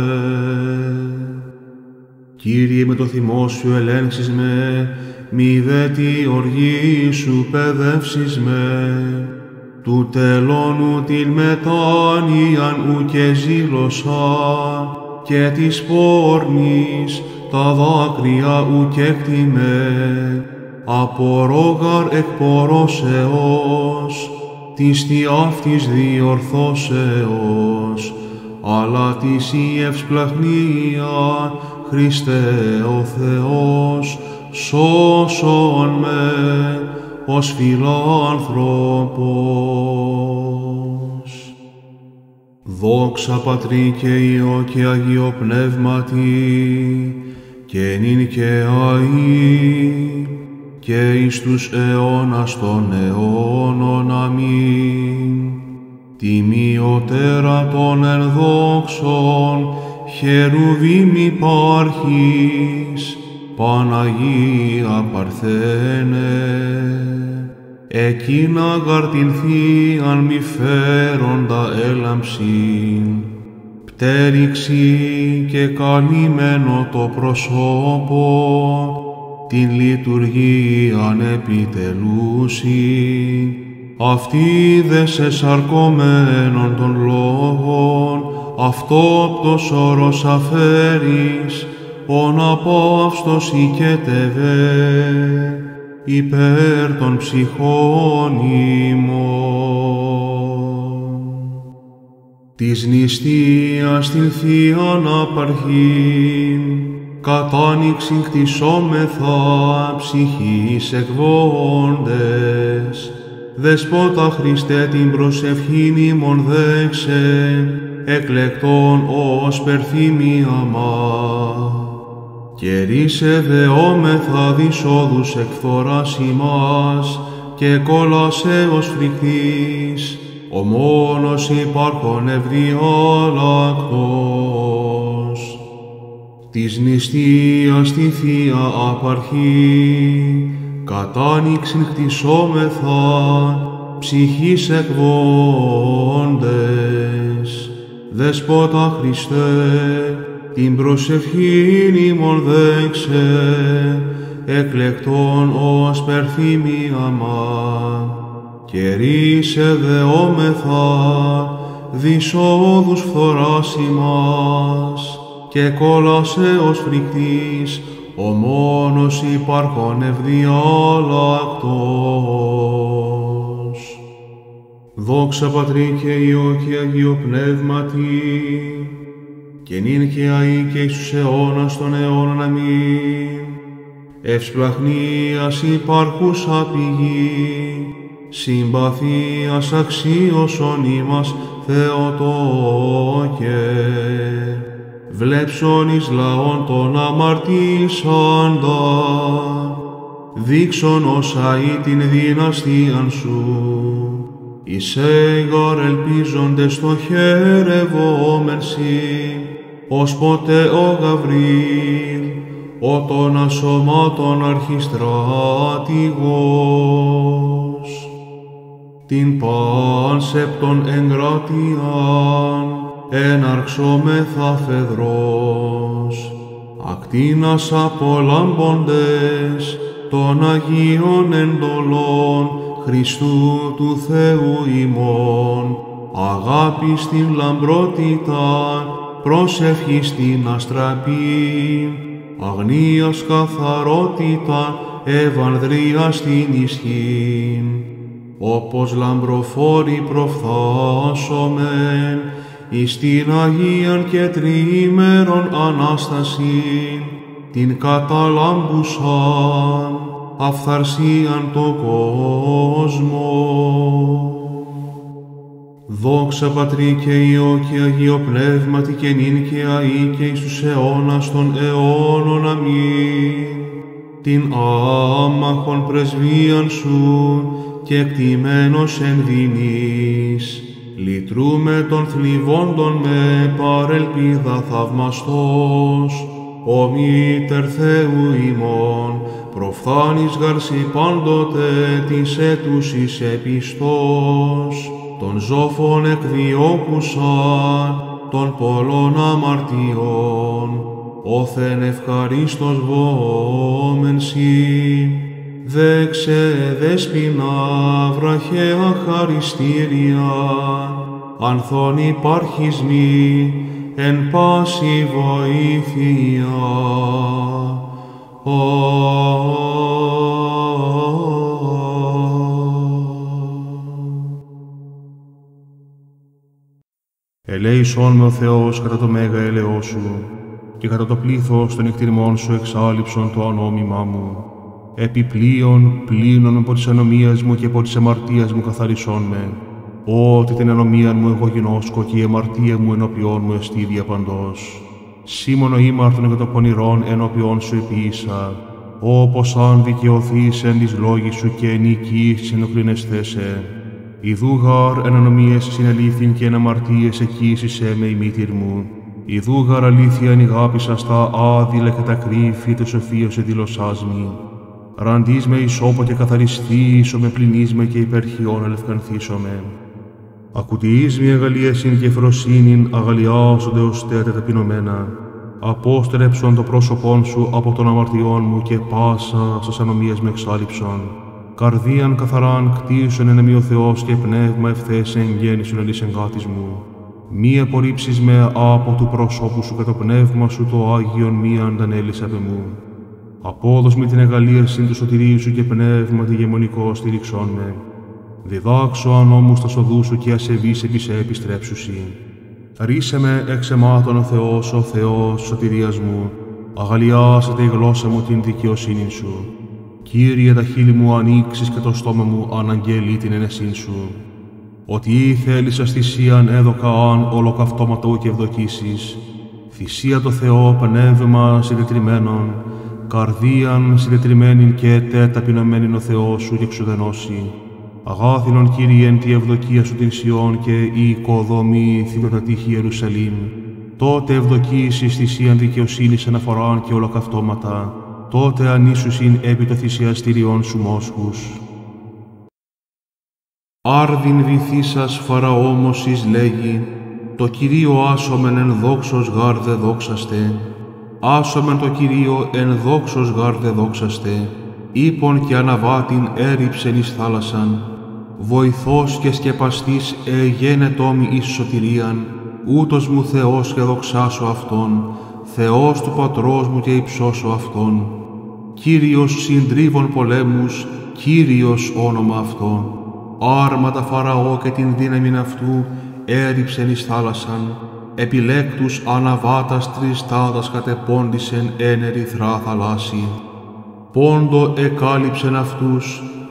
Κύριε, με το θυμό σου ελέγξεις με, μη δε τη οργή σου παιδεύσεις με, του τελώνου την μετάνοιαν ου και ζήλωσα, και της πόρνης τα δάκρυα ου και κτημέ, απορόγαρ εκπορώσεως, της τι αυτής διορθώσεως, αλλά της η ευσπλαχνία, Χριστέ ο Θεός, σώσον με, ως φιλάνθρωπος. Δόξα Πατρί και Υιό και Αγίο Πνεύματι, και νυν και αεί, και εις τους αιώνας των αιώνων. Αμήν. Τιμιωτέρα των ενδόξων, Χερουβίμ υπάρχεις, Παναγία Παρθένε, εκείνα γαρ την θείαν μη φέροντα έλαμψην, πτέριξη και καλυμμένο το προσώπο, την λειτουργίαν επιτελούσι, αυτή δε σε σαρκωμένων των λόγων, αυτόπτος όρος αφέρεις, ον απόυστος οικέτευε, υπέρ των ψυχών ημών. Της νηστείας την Θείαν Απαρχήν, κατάνοιξην κτισόμεθα ψυχής εκβόντες, Δεσπότα Χριστέ την προσευχήν ημών δέξε, εκλεκτών ως περθύμια μα. Και ρίσε δεόμεθα δυσόδους εκφθοράς ημάς, και κόλασεως φρικτής, ο μόνος υπάρχον ευδιάλακτος. Της νηστείας τη Θεία Απαρχή, κατάνοιξην κτισόμεθα ψυχής εκβόντες. Δεσπότα Χριστέ, την προσευχήν ημών δέξε, εκλεκτών ως περθύμια μα. Και ρίσε δεόμεθα δυσόδους φθοράς ημάς, και κόλασεως φρικτής, ο μόνος υπάρχον ευδιάλακτος. Δόξα Πατρί και Υιό και Αγίο Πνεύματι, και νυν και αεί και εις τους αιώνας των αιώνων. Αμήν. Ευσπλαχνίας υπάρχουσα πηγή, συμπαθίας αξίωσον ημάς Θεοτόκε, βλέψον εις λαόν των αμαρτήσαντα, δείξον όσα ή την δυναστείαν σου, εις έγαρ ελπίζοντες το χαιρευόμεν σοι, ως ποτέ ο Γαβρίλ, ο των ασωμάτων αρχιστράτηγος. Την πάνσεπτον εγκράτειαν εναρξόμεθα φεδρός, ακτίνας απολαμπώντες των Αγίων εντολών Χριστού του Θεού ημών, αγάπη στην λαμπρότητα, προσευχή στην αστραπή, αγνίας καθαρότητα, ευανδρία στην ισχύ. Όπως λαμπροφόροι προφθάσομεν εις την Αγίαν και τριήμερον Ανάστασιν, την καταλάμπουσαν αυθαρσίαν το κόσμο. Δόξα Πατρί και Υιό και Αγίο Πνεύματι και νυν και αεί και εις τους αιώνας των αιώνων. Αμήν. Την άμαχον πρεσβείαν σου και εκτιμένος εν δινής, λυτρούμε των θλιβόντων με παρελπίδα θαυμαστός, ο Μήτερ Θεού ημών, προφθάνεις γαρσι πάντοτε της έτουσης επιστός, των ζώφων εκδιώκουσαν των πολλών αμαρτιών, όθεν ευχαρίστως βόμεν σοι. Δέξε δέσποινα βραχαία χαριστήρια, ανθών υπάρχεις μη εν πάση βοήθεια. Ελέησόν με ο Θεός κατά το μέγα έλεος σου και κατά το πλήθος των εκτιμών σου εξάλειψον το ανόμημά μου. Επιπλέον πλήνων από της ανομίας μου και από της αμαρτίας μου καθαρισόν με. Ότι την ανομία μου εγώ γινώσκω και η αμαρτία μου ενώπιόν μου εστί διαπαντός. Σήμωνο ήμαρτον για το πονηρόν ενώπιόν σου επίησα, όπως αν δικαιωθείς εν της λόγης σου και εν οικείς της ενοχληνεσθέσαι. Ιδούγαρ εν ανομίες συνελήφθην και εν αμαρτίες εκείσισέ με η μήτηρ μου. Ιδούγαρ αλήθεια εν ηγάπησα στα άδειλα και τα κρύφη τε σοφίος εδήλωσάς μη. Ραντείς με ισόπο και καθαριστήσω με πληνείς με και υπερχιών αλευκανθήσομαι. Ακουτιείς μη αγαλίασιν και φροσύνην αγαλιάζονται ως τέτα ταπεινωμένα. Απόστρεψον το πρόσωπόν σου από των αμαρτιών μου και πάσα σας ανομίας με εξάλειψον. Καρδίαν καθαράν κτίσον εν εμεί ο Θεός και πνεύμα ευθέσεν γέννησον ελίς εγκάτης μου. Μη απορρίψεις με από του πρόσωπου σου και το πνεύμα σου το Άγιον μη αντανέλης απ' εμού. Απόδος με την εγαλίαση του σωτηρίου σου και πνεύμα τη γεμονικό στηρίξον με. Διδάξω ανώμους τα σοδού σου και ασεβείς επί σε επιστρέψουσι. Ρίσε με εξ εμάτων ο Θεός σωτηρίας μου. Αγαλιάσετε η γλώσσα μου την δικαιοσύνη σου. Κύριε, τα χείλη μου ανοίξεις και το στόμα μου αναγγέλει την ενεσήν σου. Ότι θέλησας θυσίαν έδωκα αν ολοκαυτώματο και ευδοκίσεις. Θυσία το Θεό πνεύμα συντετριμένον, καρδίαν συντετριμένην και ταπεινωμένην ο Θεός σου και ξουδενώσει. Αγάθινον Κύριε εν τη ευδοκία σου την Σιών και η οικοδομή θηλωτατήχη Ιερουσαλήμ. Τότε ευδοκίσεις θυσίαν δικαιοσύνης αναφοράν και ολοκαυτώματα. Τότε ανήσουσιν επί το θυσιαστήριον σου μόσχους. Άρδιν βυθίσας Φαραώμωσης λέγει, το Κυρίο άσομεν εν δόξος γάρ δε δόξαστε. Άσομεν το Κυρίο εν δόξος γάρ δε δόξαστε. Ήπον και αναβάτην έριψεν εις θάλασσαν. Βοηθός και σκεπαστής εγένετόμι εις σωτηρίαν. Ούτως μου Θεός και δοξάσω Αυτόν. Θεός του Πατρός μου και υψώσω Αυτόν. Κύριος συντρίβων πολέμους, Κύριος όνομα Αυτόν. Άρματα Φαραώ και την δύναμην αυτού έριψεν εις θάλασσαν. Επιλέκτους αναβάτας τριστάδας κατεπώντησεν εν ερυθρά θαλάσσι. Πόντο εκάλυψεν αυτούς,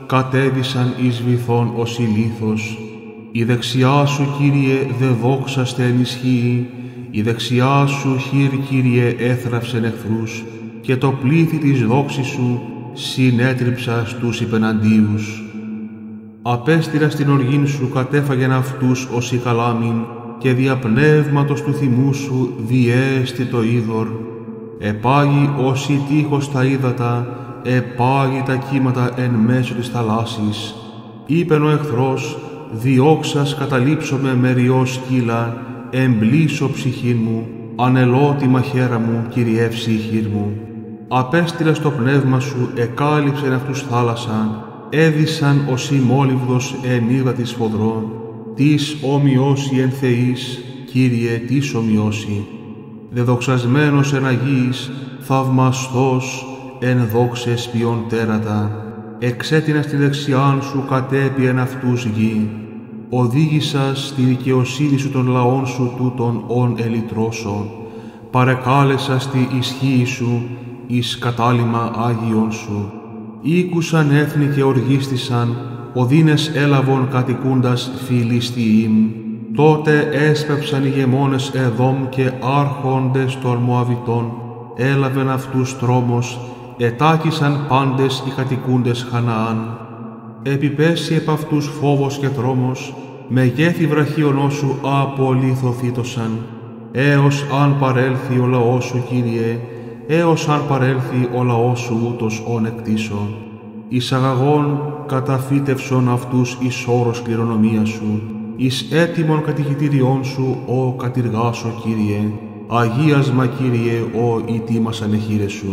κατέβησαν εις βυθόν ως ηλίθος. Η δεξιά σου, Κύριε, δε δόξαστε ενισχύει, η δεξιά σου χείρ, Κύριε, έθραψεν εχθρούς, και το πλήθη της δόξης σου συνέτριψα στους υπεναντίους. Απέστειρα στην οργήν σου κατέφαγεν αυτούς ως η καλάμιν, και δια πνεύματος του θυμού σου διέστη το είδωρ. Επάγει ως η τείχος τα ύδατα, επάγει τα κύματα εν μέσω της θαλάσσης. Είπεν ο εχθρός, διώξας καταλήψομαι με ριό σκύλα, εμπλήσω ψυχήν μου, ανελώτη μαχαίρα μου, κυριεύσει η χείρ μου. Απέστειλα στο πνεύμα σου, εκάλυψεν αυτούς θάλασσα, έδισαν ως η μόλιβδος εν ύδατη σφοδρό. Τις ομοιώσει εν θεής, Κύριε, τις ομοιώσει. Δεδοξασμένος εν αγίης, θαυμαστός εν δόξες ποιον τέρατα. Εξέτεινα στη δεξιάν σου κατέπιεν αυτούς γη. Οδήγησας στη δικαιοσύνη σου των λαών σου τούτων ον ελυτρώσω. Παρεκάλεσα στη ισχύη σου εις κατάλημα Άγιον σου. Ήκουσαν έθνη και οργίστησαν, οδύνες έλαβον κατοικούντας Φιλιστιήμ. Τότε έσπεψαν οι γεμόνες Εδόμ και άρχοντες των Μωαβιτών, έλαβεν αυτούς τρόμος, ετάκησαν πάντες οι κατοικούντες Χαναάν. Επιπέσει επ' αυτούς φόβος και τρόμος, μεγέθη βραχίονός σου απολυθωθήτωσαν, έως αν παρέλθει ο λαός σου, Κύριε, έως αν παρέλθει ο λαός σου ούτως ον εκτίσω. Εις αγαγών καταφύτευσον αυτούς εις όρος κληρονομία σου, εις έτοιμον κατοικητήριών σου, ο κατηργάσω, Κύριε, αγίασμα, Κύριε, ο ητήμασαν εχείρες σου.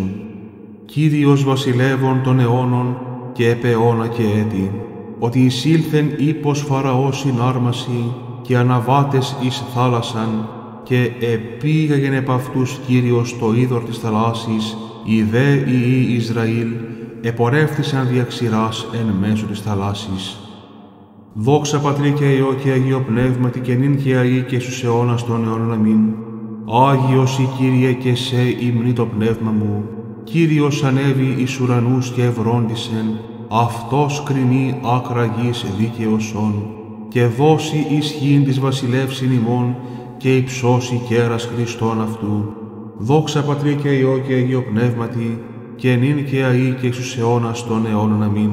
Κύριος βασιλεύων των αιώνων και επαιώνα και έτη, ότι εισήλθεν ύπος Φαραώ συνάρμαση και αναβάτες εις θάλασσαν, και επήγαγεν επ' αυτούς Κύριος το είδωρ της θαλάσσης, οι δε ιοί Ισραήλ επορεύθησαν δια ξηράς εν μέσω της θαλάσσης. Δόξα Πατρί και Υιό και Αγίο Πνεύματι και νυν και αεί και στους αιώνας των αιώνων αμήν. Άγιος η Κύριε και σε υμνεί το πνεύμα μου. Κύριος ανέβη εις ουρανούς και ευρόντισεν, αυτός κρινεί άκρα γης δίκαιοσον, και δώσει ισχύν της βασιλεύσιν ημών, και υψώσει κέρας Χριστόν αυτού. Δόξα Πατρί και Υιό και Αγίο Πνεύματι, και νυν και αεί και στους αιώνας των αιώνων αμήν.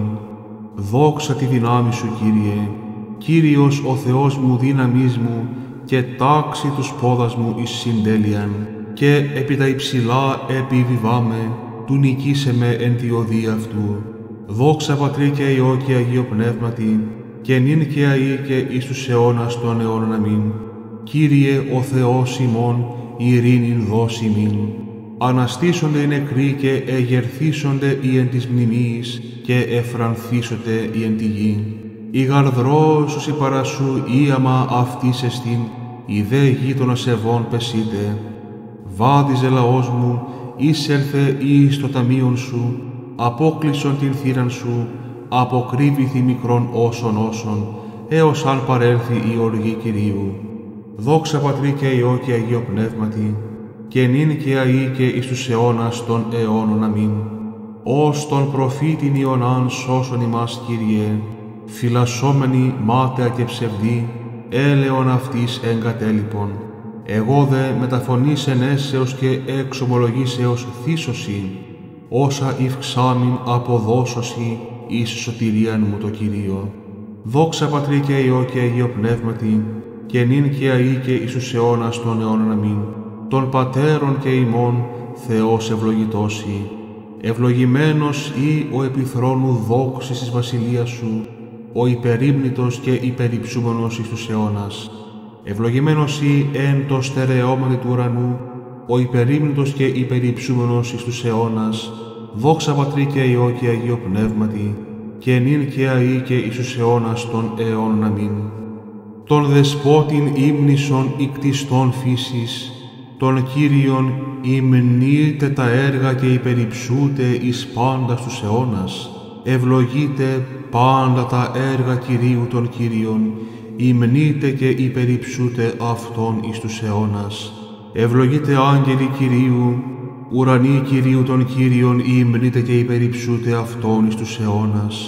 Δόξα τη δύναμη σου, Κύριε. Κύριος ο Θεός μου δύναμής μου, και τάξει τους πόδας μου εις συντέλειαν, και επί τα υψηλά επιβιβάμε, του νικήσε με εν τη οδή αυτού. Δόξα Πατρί και Υιό και Αγίο Πνεύματι, και νυν και αεί και εις τους αιώνας των αιώνων αμήν. Κύριε ο Θεός ημών, ειρήνην δώσει ημίν. Αναστήσονται οι νεκροί και εγερθήσονται οι εν της μνημείας, και εφρανθήσονται οι εν τη γη. Η γαρδρός η παρασού ίαμα αυτής εστίν, η δε γη των ασεβών πεσίτε. Βάδιζε λαός μου, εισέλθε εις το ταμείον σου, απόκλεισον την θύραν σου, αποκρύβηθη μικρόν όσων, έως αν παρέλθει η οργή Κυρίου. Δόξα Πατρί και Υιό και Αγίο Πνεύματι, και νυν και αεί και εις τους αιώνας των αιώνων αμήν. Ως τον προφήτην Ιωνάν σώσον ημάς, Κύριε, φυλασσόμενοι μάταια και ψευδή, έλεον αυτής εγκατέλειπον. Εγώ δε μεταφωνής ενέσεως και εξομολογήσεως θύσωση, όσα υφξάμιν αποδώσωση εις σωτηρίαν μου το Κυρίο. Δόξα Πατρί και Υιό και Αγίο Πνεύματι, και νυν και αεί και εις τους αιώνας των αιώνων αμήν. Των πατέρων και ημών Θεός ευλογητώσει. Ευλογημένος ή ο επιθρόνου δόξης της βασιλείας σου, ο υπερήμνητος και υπερυψούμενος εις τους αιώνας. Ευλογημένος ή εν το στερεώματι του ουρανού, ο υπερήμνητος και υπερυψούμενος εις τους αιώνας. Δόξα Πατρί και Υιό και Αγίο Πνεύματι, και νυν και αεί και εις τους αιώνας των αιώνων αμήν. Τον δεσπότην ύμνησον ικτιστών φύσης, τον Κύριον υμνείτε τα έργα και υπερυψούτε εις πάντα στους αιώνας. Ευλογείτε πάντα τα έργα Κυρίου των Κύριων, υμνείτε και υπερυψούτε Αυτόν εις τους αιώνας. Ευλογείτε άγγελοι Κυρίου, ουρανοί Κυρίου των Κύριων, υμνείτε και υπερυψούτε Αυτόν εις τους αιώνας.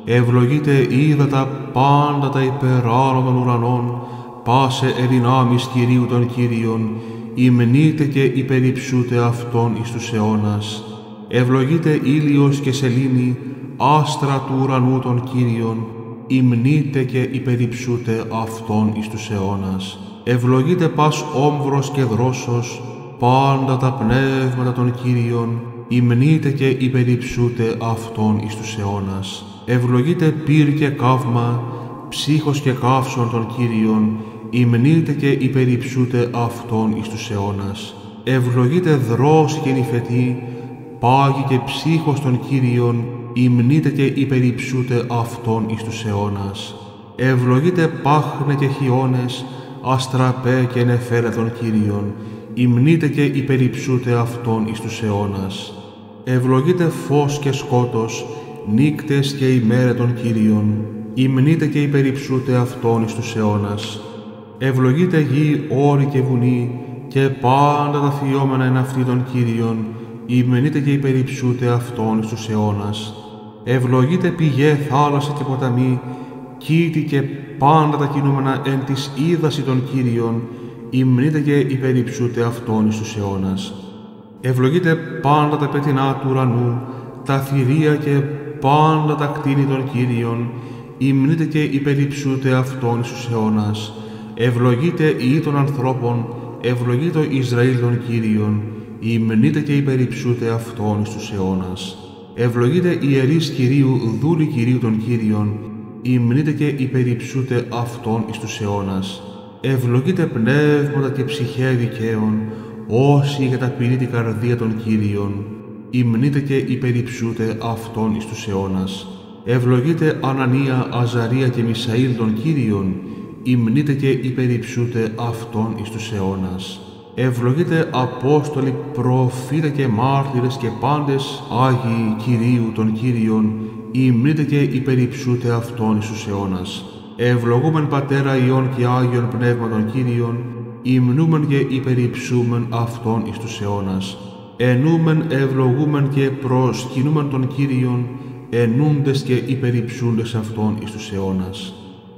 Ευλογείτε ύδατα πάντα τα υπεράνω των ουρανών, πάσε εδυνάμεις Κυρίου των Κύριων, υμνείτε και υπερυψούτε Αυτόν εις τους αιώνας. Ευλογείτε ήλιος και σελήνη, άστρα του ουρανού των Κύριων, υμνείτε και υπερυψούτε Αυτόν εις τους αιώνας. Ευλογείτε πας όμβρος και δρόσος, πάντα τα πνεύματα των Κύριων, υμνείτε και υπερυψούτε Αυτόν εις τους αιώνας. Ευλογείτε πύρ και καύμα, ψύχος και καύσον των Κύριων, υμνείτε και υπερυψούτε Αυτόν εις τους αιώνας. Ευλογείτε δρόση και νυφετή, πάγι και ψύχος των Κύριων, υμνείτε και υπερυψούτε Αυτόν εις τους αιώνας. Ευλογείτε πάχνε και χιόνες, αστραπέ και νεφέλα των Κύριων, υμνείτε και υπερυψούτε Αυτόν εις τους αιώνας. Ευλογείτε φως και σκότος, νύκτες και ημέρα των Κύριων, υμνείτε και υπερυψούτε Αυτόν εις τους αιώνας. Ευλογείτε γη, όρη και βουνή, και πάντα τα θειώμενα εν αυτή των Κύριων, υμνείτε και υπερυψούτε Αυτόν εις τους αιώνας. Ευλογείτε πηγέ, θάλασσα και ποταμοί, κήτη και πάντα τα κινούμενα εν της ύδαση των Κύριων, υμνείτε και υπερυψούτε Αυτόν εις τους αιώνας. Ευλογείτε πάντα τα πετεινά του ουρανού, τα θηρία και πάντα τα κτίνη των Κύριων, υμνείτε και υπερυψούτε Αυτόν εις τους αιώνας. Ευλογείτε ή των ανθρώπων, ευλογείτε Ισραήλ των Κύριων, υμνείτε και υπερυψούτε Αυτόν εις τους αιώνας. Ευλογείτε ιερείς Κυρίου, δούλοι Κυρίου των Κύριων, υμνείτε και υπερυψούτε Αυτόν εις τους αιώνας. Ευλογείτε πνεύματα και ψυχέ δικαίων, όσοι για ταπεινή την καρδία των Κύριων, υμνείτε και υπερυψούτε Αυτόν εις τους αιώνας. Ευλογείτε Ανανία, Αζαρία και Μισαήλ των Κύριων, υμνείτε και υπερυψούτε Αυτόν εις τους αιώνας. Ευλογείτε Απόστολοι, προφήτε και μάρτυρες και πάντες Άγιοι Κυρίου των Κύριων, υμνείτε και υπερυψούτε Αυτόν εις τους αιώνας. Ευλογούμεν Πατέρα Υιών και Άγιον Πνεύμα των Κύριων, υμνούμεν και υπερυψούμεν Αυτόν εις τους αιώνας. Ενούμεν, ευλογούμεν και προσκυνούμεν των Κύριων, ενούντες και υπερυψούντες Αυτόν εις τους αιώνας.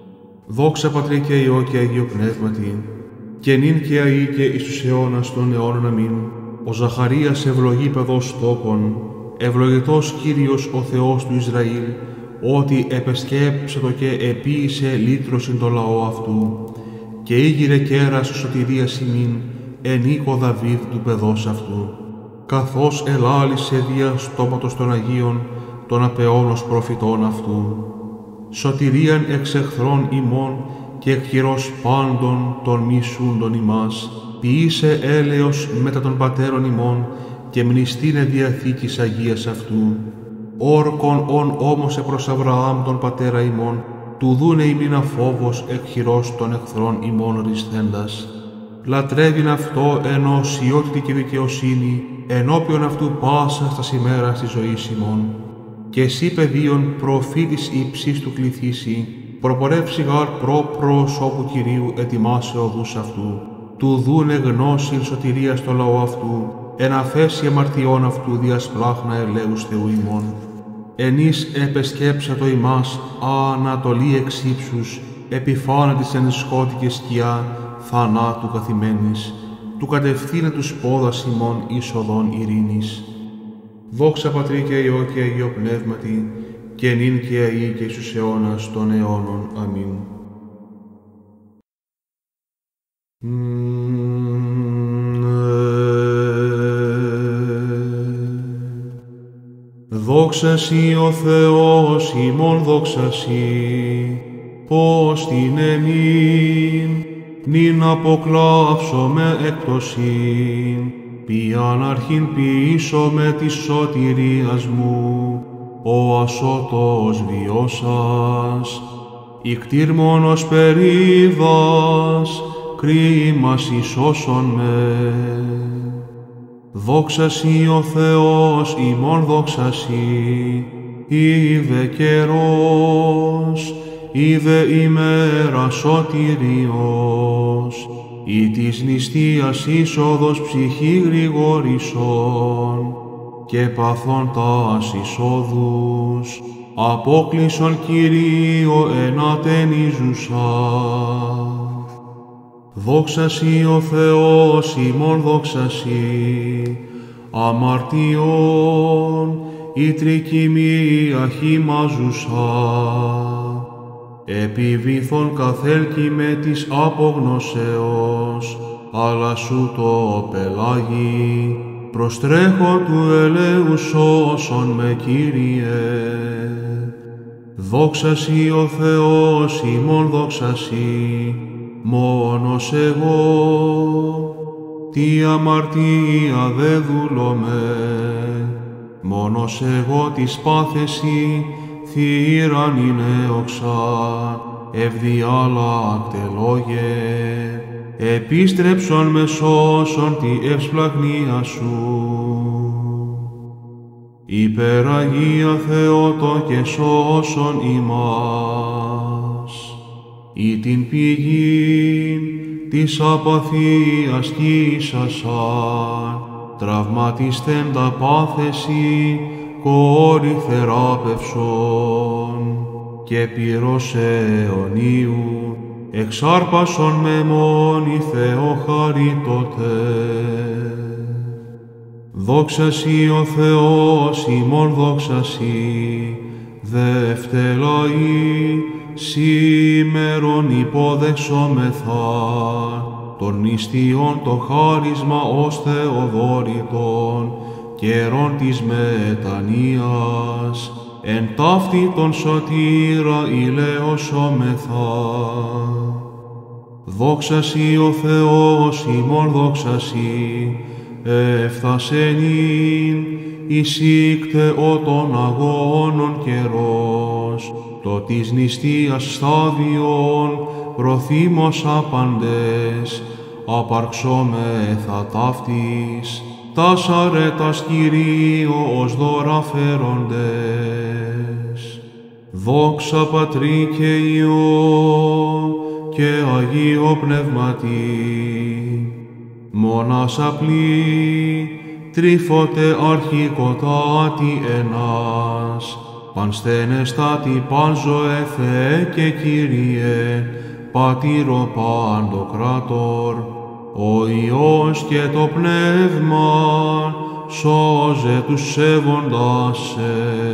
Δόξα Πατρί και Υιό και Αγίο Πνεύματι, και νυν και αεί και εις τους αιώνας των αιώνων αμήν. Ο Ζαχαρίας ευλογεί παιδός τόπων, ευλογητός Κύριος ο Θεός του Ισραήλ, ότι επεσκέψατο και επίησε λύτρωσιν το λαό αυτού, και ήγηρε κέρας σωτηρίας ημίν, εν οίκο Δαβίδ του παιδός αυτού. Καθώς ελάλησε δια στόματος των Αγίων, των απεώνος προφητών αυτού. Σωτηρίαν εξ εχθρών ημών και εκ χειρός πάντων των μισούντων ημάς, ποιήσε έλεος μετά των πατέρων ημών και μνηστήνε διαθήκης Αγίας αυτού. Όρκον ον όμως επρος Αβραάμ τον πατέρα ημών, του δούνε ημίν αφόβος εκ χειρός των εχθρών ημών ρησθέντας. Λατρεύειν αυτό εν οσιότητα και δικαιοσύνη, ενώπιον αυτού πάσα στα ημέρας της ζωής ημών. Και εσύ παιδίον προφήτης υψής του κληθήσει, προπορεύσει γάρ προσώπου Κυρίου ετοιμάσε οδούς αυτού. Του δούνε γνώσιν σωτηρία στο λαό αυτού, εν αφέσει αμαρτιών αυτού διασπλάχνα ελέους Θεού ημών. Ενείς επεσκέψατο ημάς ανατολή εξ ύψους, επιφάνατης εν σκότη και σκιά θανάτου καθημένης, του κατευθύνε τους πόδας ημών είσοδον ειρήνης. Δόξα Πατρί και Υιό και Αγίο Πνεύματι, και νυν και αεί και εις τους αιώνας των αιώνων. Αμήν. Δόξα Σοι ο Θεός ημών, δόξα Σοι, πως την εμήν, νυν αποκλάψομαι εκπτωσήν, ποιαν αρχήν ποιήσομαι της σωτηρίας μου, ο ασώτος βιώσας, ικτήρ μόνος περίδας, κρίμας ισόσον με. Δόξα Σοι ο Θεός ημών, δόξα Σοι, είδε καιρός, είδε ημέρα σωτηριος, ή της νηστείας είσοδος ψυχή γρηγορήσον, και παθών τας εισόδους, απόκλεισον Κυρίω ενατενίζουσα. Δόξα Σοι ο Θεός ημών, δόξα Σοι, αμαρτιών η τρικυμία χυμάζουσα, επιβήθων καθέλκη με της απογνωσεώς, αλλά σου το πελάγι, προστρέχω του ελέου σώσον με Κύριε. Δόξα Σοι ο Θεός ημών, δόξα Σοι, μόνος εγώ, τι αμαρτία δε δούλωμαι, μόνος εγώ της πάθεση, θύραν είναι οξά, ευδιάλακτε λόγε, επίστρεψον με σώσον τη ευσπλαγνία σου. Υπεραγία Θεότο και σώσον ημάς, ή την πηγήν της απαθίας κύσασαν, τραυματιστέντα πάθεση, κόρη θεράπευσον, και πυρός αιωνίου, εξάρπασον με μόνη Θεό χαρίτωτε. Δόξα Σοι ο Θεός ημών, δόξα Σοι, δευτελαή, σήμερον υποδεξόμεθα, των νηστείων το χάρισμα ως Θεοδόρητον, καιρών της μετανοίας, εν ταύτη τον σωτήρα ηλαιοσόμεθα. Δόξα Σοι ο Θεός ημών, δόξα Σοι, έφθασενήν εισήκτε ο των αγώνων καιρός, το της νηστείας στάδιον προθύμως άπαντες, απαρξόμεθα ταύτης, τας αρέτας Κυρίω ως δώρα φέροντες. Δόξα Πατρί και Υιό και Αγίο Πνεύματι, μόνας απλή, τρίφωτε αρχικοτάτη ενάς, πανστενεστάτη πάνζωε Θεέ και Κύριε, Πατήρο Παντοκράτορ, ο Υιός και το Πνεύμα, σώζε τους σέβοντας σε.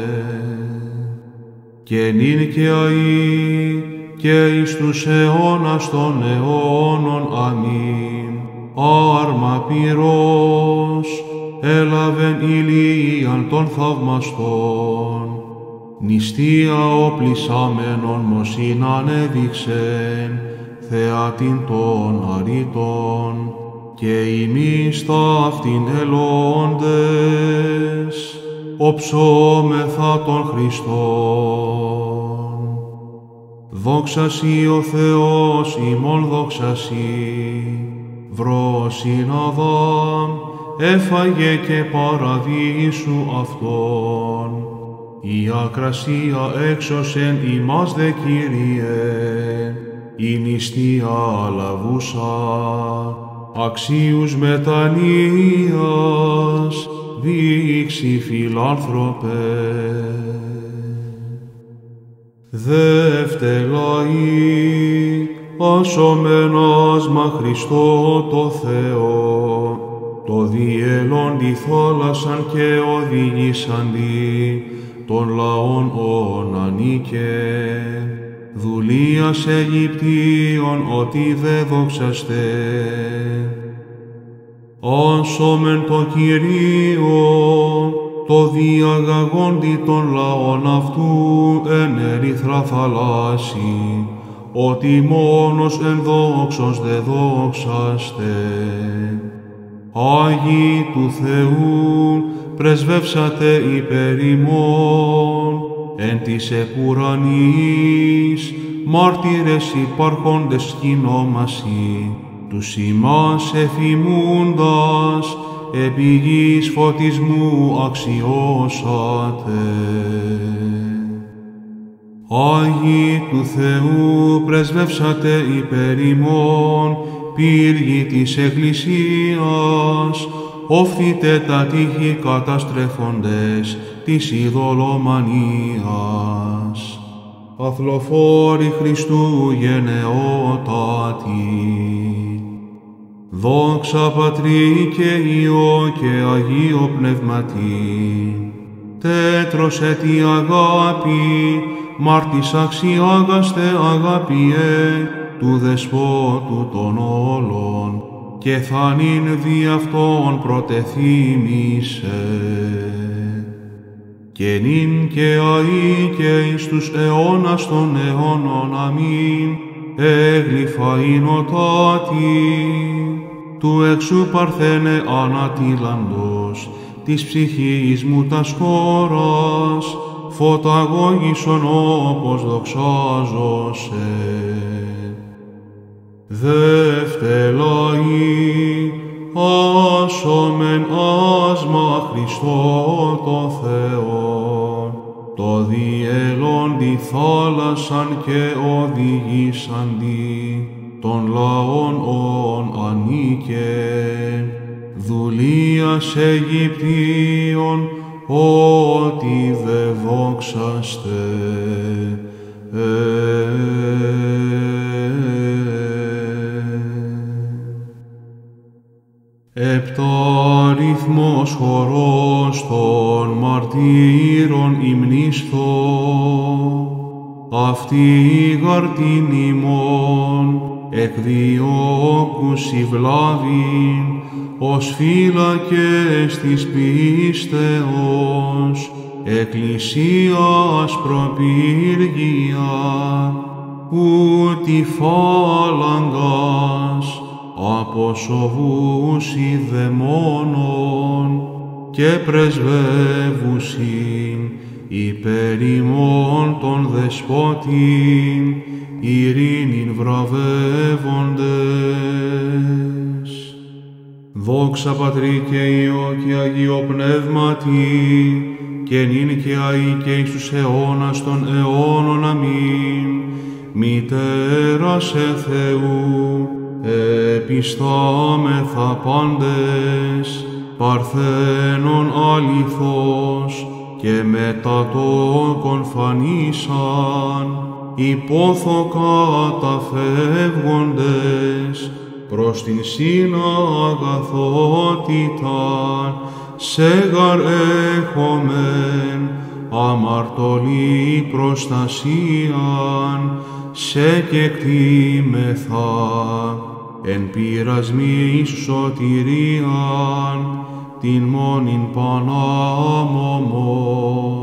Και νυν και αεί, και εις τους αιώνας των αιώνων. Αμήν. Άρμα πυρός, έλαβεν ηλίαν των θαυμαστών, νηστεία οπλισάμενον μοσήν ανέδειξεν, θεάτην των αρήτων, και ημείς ταύτην ελώντες, οψόμεθα τον Χριστόν. Δόξα Σοι ο Θεός ημών, δόξα Σοι, βρόσιν Αδάμ, έφαγε και παραδείσου αυτόν, η ακρασία έξωσεν ημάς δε Κύριε, η νηστεία λαβούσα, αξίους μετανοίας, δείξει φιλάνθρωπε. Δευτελαή, ασωμένας μα Χριστό το Θεό, το διελών τη θάλασσαν και οδηγήσαντι, των λαών ονανίκε, δουλείας Αιγυπτίων ότι δε δόξαστε. Άσομεν το Κυρίο, το διαγαγόντι των λαών αυτού εν ερυθρά θαλάσσι, ότι μόνος εν δόξος δε δόξαστε. Άγιοι του Θεού, πρεσβεύσατε υπέρ ημών, εν της επουρανής, μάρτυρες υπάρχοντες σκηνόμασι, τους ημάς εφημούντας, επί γης φωτισμού αξιώσατε. Άγιοι του Θεού, πρεσβεύσατε υπέρ ημών, πύργοι της Εκκλησίας, οφθείτε τα τείχη καταστρέφοντες, της ειδωλομανίας. Αθλοφόρη Χριστού γενναιότατη, δόξα Πατρί και Υιό και Αγίο Πνεύματι, τέτρος έτη αγάπη, μάρτης αξιάγαστε αγάπιε, του Δεσπότου των όλων, και θα νυν δι' αυτόν πρωτεθύμησε. Και νυν και αεί και εις τους αιώνας των αιώνων αμήν, έγλυφα εινοτάτη, του εξού παρθένε ανατίλαντος, της ψυχής μου τας χώρας, φωταγώγησον όπως δοξάζωσε. Δευτελαή, άσομεν άσμα Χριστό το Θεό, το διελώντι θάλασσαν και οδηγήσαντι, των λαών ον ανήκε, δουλείας Αιγυπτίων, ότι δε δόξαστε. Επτάριθμος χορός των μαρτύρων υμνήσθω, αυτή η γαρτήν ημών εκδιώκουσι βλάβην, ως φύλακες της πίστεως, εκκλησίας προπύργια, ούτι φάλαγγας, αποσοβούσι δαιμόνων και πρεσβεύουσιν υπέρ ημών των δεσπότην, ειρήνην βραβεύοντες. Δόξα Πατρί και Υιό και Αγίο Πνεύματι, και νυν και αεί και εις τους αιώνας των αιώνων αμήν. Μητέρας Θεού, επιστάμεθα πάντες, παρθένον αληθώς, και μετά τόκον φανίσαν, υπόθω καταφεύγοντες, προς την σύνα αγαθότηταν, σε γαρ έχομεν, αμαρτωλή προστασίαν, σε κεκτήμεθα, εν πειρασμή σωτηρίαν, την μόνην Πανάμωμο.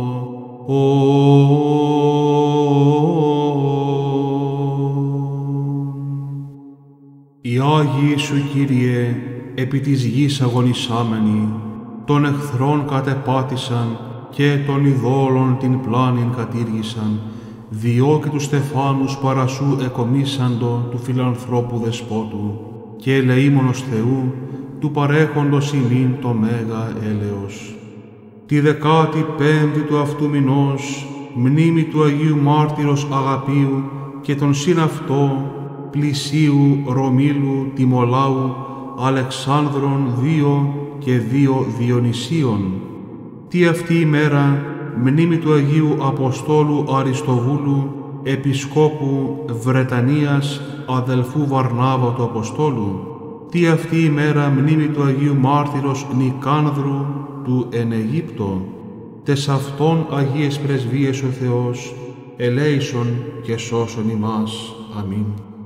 Οι Άγιοι σου, Κύριε, επί της γης αγωνισάμενοι, των εχθρών κατεπάτησαν και των ειδόλων την πλάνην κατήργησαν, διό και τους στεφάνους παρά σου εκομίσαντο του φιλανθρώπου δεσπότου, και ελεήμονος Θεού, του παρέχοντος ημίν το μέγα έλεος. Τη 15η του αυτού μηνός, μνήμη του Αγίου Μάρτυρος Αγαπίου και των συν αυτό, Πλησίου, Ρωμήλου, Τιμολάου, Αλεξάνδρων 2 και 2 Διονυσίων. Τι αυτή η μέρα, μνήμη του Αγίου Αποστόλου Αριστοβούλου, Επισκόπου Βρετανίας, αδελφού Βαρνάβα του Αποστόλου. Τι αυτή η μέρα, μνήμη του Αγίου Μάρτυρος Νικάνδρου του εν Αιγύπτο. Τες αυτών Αγίες Πρεσβείες ο Θεός, ελέησον και σώσον ημάς. Αμήν.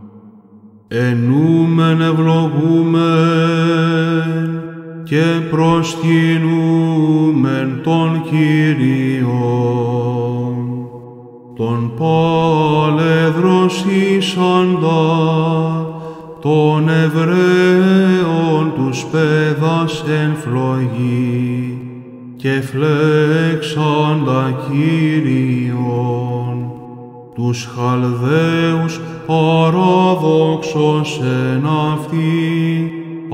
Ενούμεν ευλογούμεν και προσκυνούμεν τον Κύριον, τον πάλευδρος ήσαντα, των Εβραίων τους παίδας εν φλογή, και φλέξαντα Κύριον, τους Χαλδαίους παραδόξως εν αυτοί,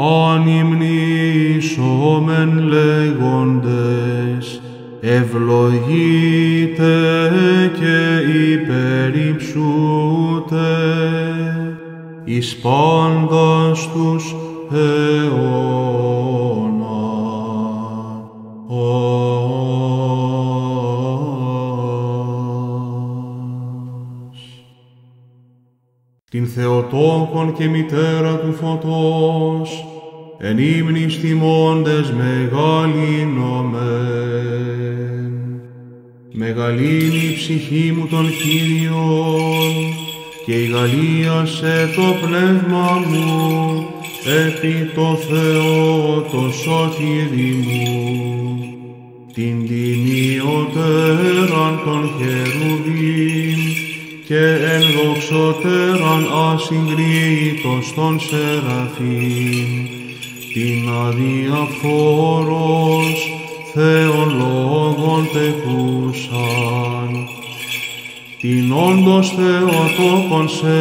ανυμνήσομεν λέγοντες, ευλογείτε και υπερυψούτε εις πάντας τους αιώνα. Θεοτόκον και μητέρα του φωτός, εν ύμνης τιμώντες μεγαλύνομεν. Μεγαλύνει η ψυχή μου τον Κύριον, και ηγαλίασε το πνεύμα μου, επί το Θεό το σωτήρι μου. Την τιμιωτέραν των χερουβίμ, και εν δοξωτέραν ασυγκρίτως των σεραφείμ, την αδιαφόρος Θεον λόγων τεκούσαν, την όντως Θεοτόκον σε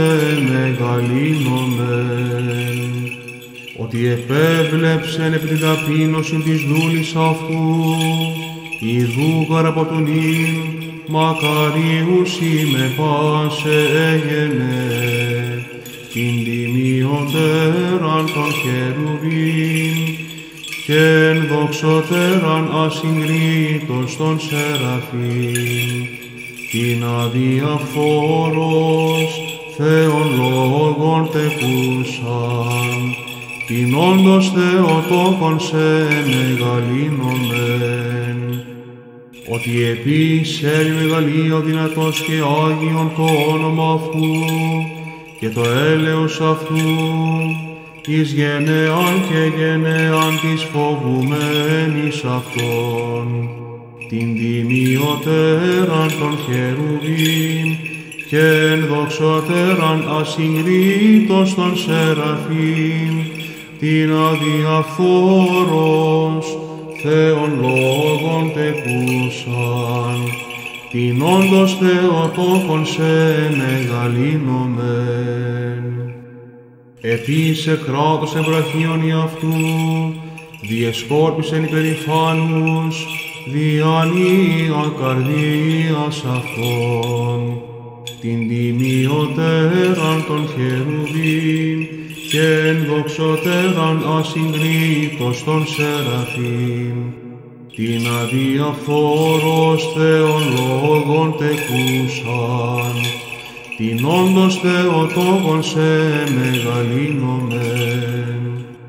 μεγαλύνομεν, ότι επέβλεψεν επί την ταπείνωσιν της δούλης αυτού, ιδού καραποτουνήν, μακαρίουσι με πάσε έγενε, την τιμιωτέραν των χερουβίμ, και εν δοξωτέραν ασυγκρίτως των σεραφείμ, την αδιαφόρος Θεον λόγων τεκούσαν, την όντως Θεοτόκον σε μεγαλύνομεν, ότι επίσης μεγαλείο δυνατός και Άγιον το όνομα αυτού και το έλεος αυτού, εις γενεάν και γενεάν της φοβουμένης αυτών, την τιμιωτέραν των χερουβίμ, και εν δοξωτέραν ασυγκρίτως των σεραφείμ, την αδιαφόρος Θεον λόγων τεκούσαν, την όντως Θεοτόκον σε μεγαλύνομεν. Επίσης κράτος ευραχίων αυτού, διεσκόρπισεν υπερηφάνους, διανύα καρδίας αυτών, την τιμιωτέραν των χερουβίμ, και εν δοξωτέραν ασυγκρίτως των σεραφείμ, την αδιαφόρος Θεον λόγων τεκούσαν, την όντως Θεοτόκον σε μεγαλύνομεν.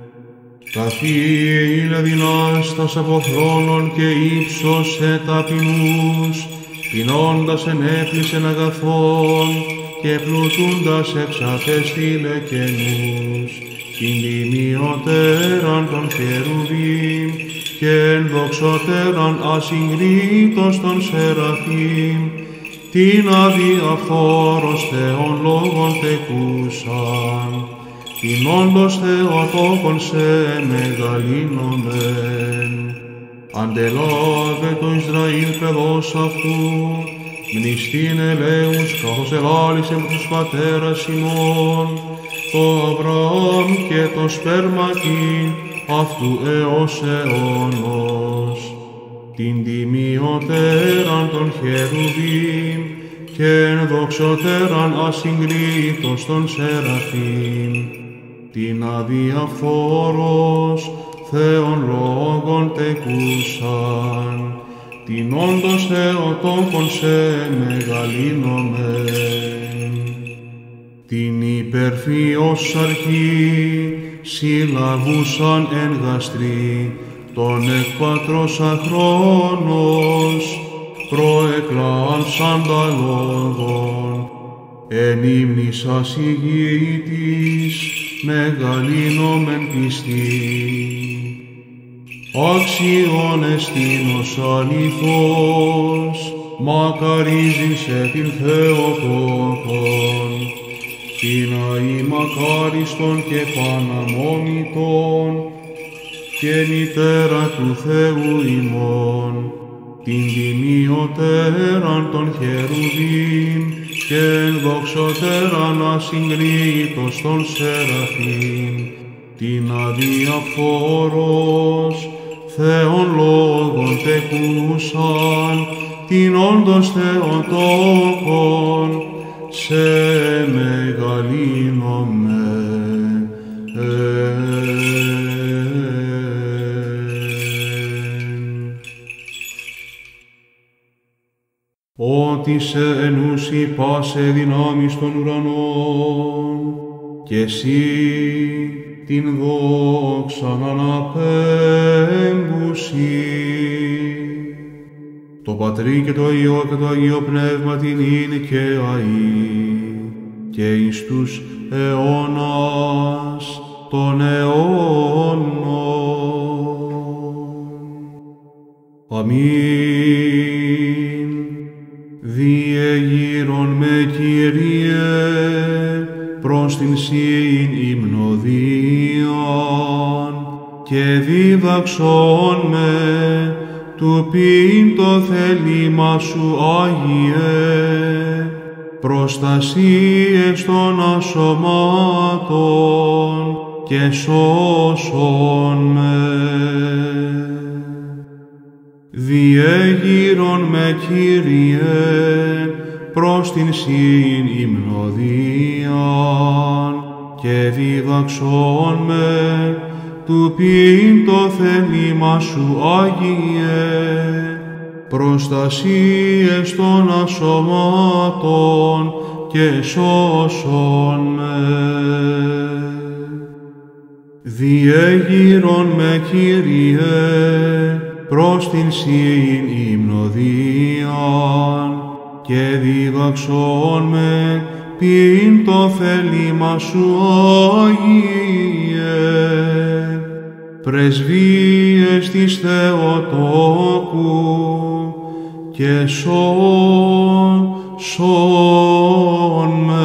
Καθήλε δυνάστας από χρόνων και ύψος σε ταπεινούς, πεινώντας ενέπλησεν αγαθών, και πλουτούντας εξατέστειλε καινούς, την τιμιωτέραν των χερουβίμ, και εν δοξωτέραν ασυγκρίτως των σεραφείμ, την αδιαφόρος Θεον λόγων τεκούσαν, την όντως Θεοτόκον σε μεγαλύνομεν. Αντελάβε το Ισραήλ παιδός αυτού, μνηστήν ελέους καθώς ελάλησε με τους πατέρας ημών, το Αβραάμ και το σπέρματιν αυτού έως αιώνος, την τιμιωτέραν των χερουβίμ, και εν δοξωτέραν ασυγκρίτως των σεραφείμ, την αδιαφόρος Θεον λόγων τεκούσαν, την όντως Θεοτόκον σε μεγαλύνομεν. Την υπερφύος αρχή συλλαβούσαν εν γαστρή, τον εκ πατρός αχρόνος, προεκλάμψαν τα λόγων, εν ύμνης ασυγήτης, μεγαλύνομεν πιστή. Άξιον εστίνος αληθώς, μακαρίζειν σε την Θεοτόκον, την αη μακάριστον και παναμόμητον, και μητέρα του Θεού ημών, την τιμιωτέραν των χερουβίμ, και εν δοξωτέραν ασυγκρίτως των σεραφείμ, την αδιαφόρος Θεον λόγων τεκούσαν, την όντως Θεοτόκον σε μεγαλύνομεν. ότι σε ενούσι πάσε δυνάμεις των ουρανών, και εσύ την δόξαν αναπέμπουσι. Το Πατρί και το Υιό και το Αγίο Πνεύμα την είναι και αεί, και εις τους αιώνας των αιώνων. Αμήν. Διεγείρον με, Κύριε, προς την Συν υμνοδίαν, και δίδαξον με του πειν το θέλημα σου, Άγιε, προστασίες των ασωμάτων, και σώσον με. Διεγείρον με, Κύριε, προς την Συν υμνοδίαν, και δίδαξον με του πειν το θέλημα σου, Άγιε, προστασίες των ασωμάτων, και σώσον με. Διεγείρον με, Κύριε, προς την Συν υμνοδίαν, και δίδαξον με πειν το θέλημα σου, Άγιε, πρεσβείες της Θεοτόκου, και σώσον με.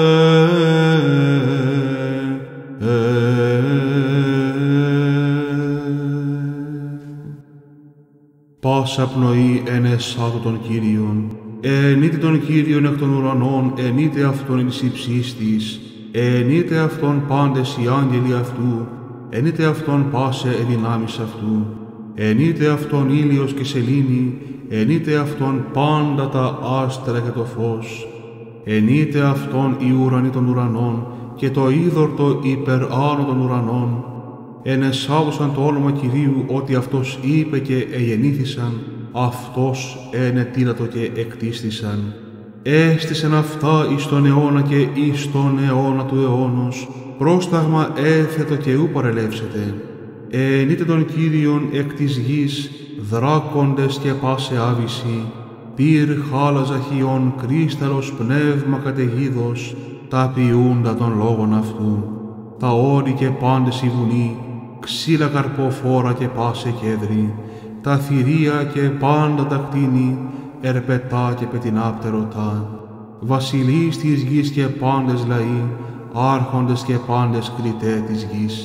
Πάσα πνοή ενεσάτω των Κύριων, ενείτε τον Κύριον εκ των ουρανών, ενείτε Αυτόν εις υψής της, ενείτε Αυτόν πάντες οι άγγελοι Αυτού, ενείτε Αυτόν πάσε εδυνάμεις Αυτού, ενείτε Αυτόν ήλιος και σελήνη, ενείτε Αυτόν πάντα τα άστρα και το φως, ενείτε Αυτόν οι ουρανοί των ουρανών, και το είδωρτο υπεράνω των ουρανών. Ενεσάδωσαν το όνομα Κυρίου, ότι Αυτός είπε και εγεννήθησαν, Αυτός ενετήλατο και εκτίστησαν. Έστησεν αυτά εις τον αιώνα και εις τον αιώνα του αιώνος, πρόσταγμα έθετο και ου παρελεύσετε. Ενείτε τον Κύριον εκ της γης, δράκοντες και πάσε άβυση, πυρ χάλαζα χιών, κρίσταλος πνεύμα καταιγίδος, τα ποιούντα των λόγων αυτού. Τα όρη και πάντες οι βουνοί, ξύλα καρποφόρα και πάσε κέδρη, τα θηρία και πάντα τα κτίνη, ερπετά και πετεινάπτερωτά. Βασιλείς της γης και πάντες λαοί, άρχοντες και πάντες κριτέ της γης.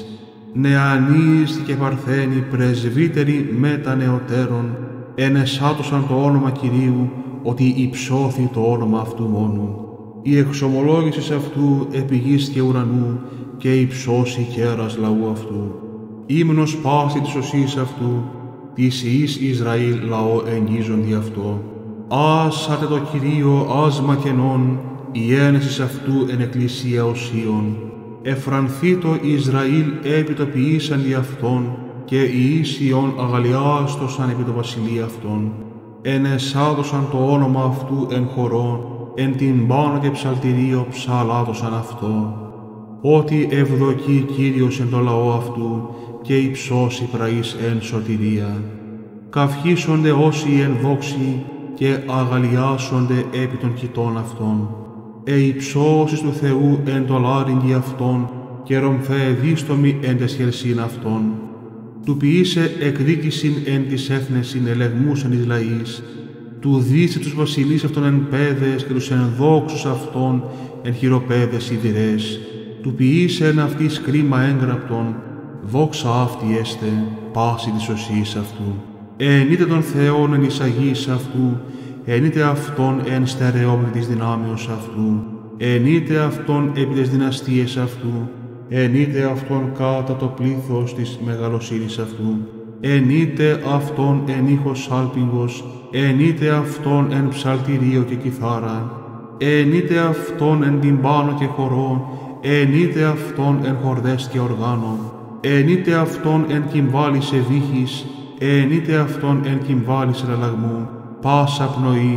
Νεανείς και παρθένοι, πρεσβύτεροι μέτα νεωτέρων, ενεσάτωσαν το όνομα Κυρίου, ότι υψώθη το όνομα αυτού μόνου. Η εξομολόγηση αυτού επί γης και ουρανού, και υψώσει κέρας λαού αυτού. Ύμνος πάση της οσής αυτού, της Ιης Ισραήλ λαό εγγίζον δι' αυτό. Άσατε το Κυρίο άσμα κενών, η ένεσης αυτού εν εκκλησία οσίων. Εφρανθεί το Ισραήλ επιτοποιήσαν δι' αυτόν, και οι Ισιών αγαλιάστοσαν επί το βασιλεία αυτών. Ενεσάδωσαν το όνομα αυτού εν χωρών, εν την πάνω και ψαλτηρίο ψαλάτωσαν αυτό. Ότι ευδοκεί Κύριος εν το λαό αυτού, και υψώσει πραής εν σωτηρία. Καυχήσονται όσοι εν δόξη, και αγαλιάσονται επί των κοιτών αυτών. Υψώσεις του Θεού εν το λάρυγγι αυτών, και ρομφεεδίστομοι εν τες χερσίν αυτών. Του ποιήσε εκδίκησιν εν της έθνεσιν ελεγμούσαν εις λαείς. Του δίσε τους βασιλείς αυτών εν πέδες, και τους ενδόξους αυτών εν χειροπέδες σιδηρές. Του ποιήσε εν αυτής κρίμα έγγραπτον, δόξα αυτή έστε, πάση της οσής αυτού. Ενείτε τον Θεόν εν εις αγίης αυτού, ενείτε Αυτόν εν στερεόμεν της δυνάμεως αυτού, ενείτε Αυτόν επί τες δυναστείες αυτού, ενείτε Αυτόν κατά το πλήθος της μεγαλοσύνης αυτού, ενείτε Αυτόν εν ήχος σάλπιγγος, ενείτε Αυτόν εν ψαλτηρίο και κιθάρα, ενείτε Αυτόν εν τυμπάνο και χορό, ενείτε Αυτόν εν χορδές και οργάνο, ενείτε Αυτόν εν κυμβάλι σε βύχης, ενείτε Αυτόν εν κυμβάλι σε λαλαγμού, πάσα πνοή,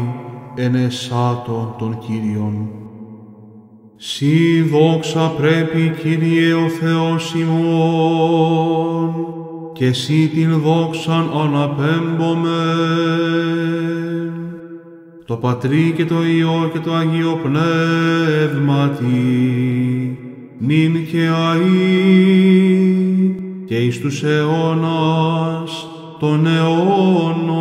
εν εσάτων των Κύριων. Σοι δόξα πρέπει, Κύριε ο Θεός ημών, και σοι την δόξαν αναπέμπομεν. Το Πατρί και το Υιό και το Αγίο Πνεύματι, νυν και αεί, και εις τους αιώνας των αιώνων.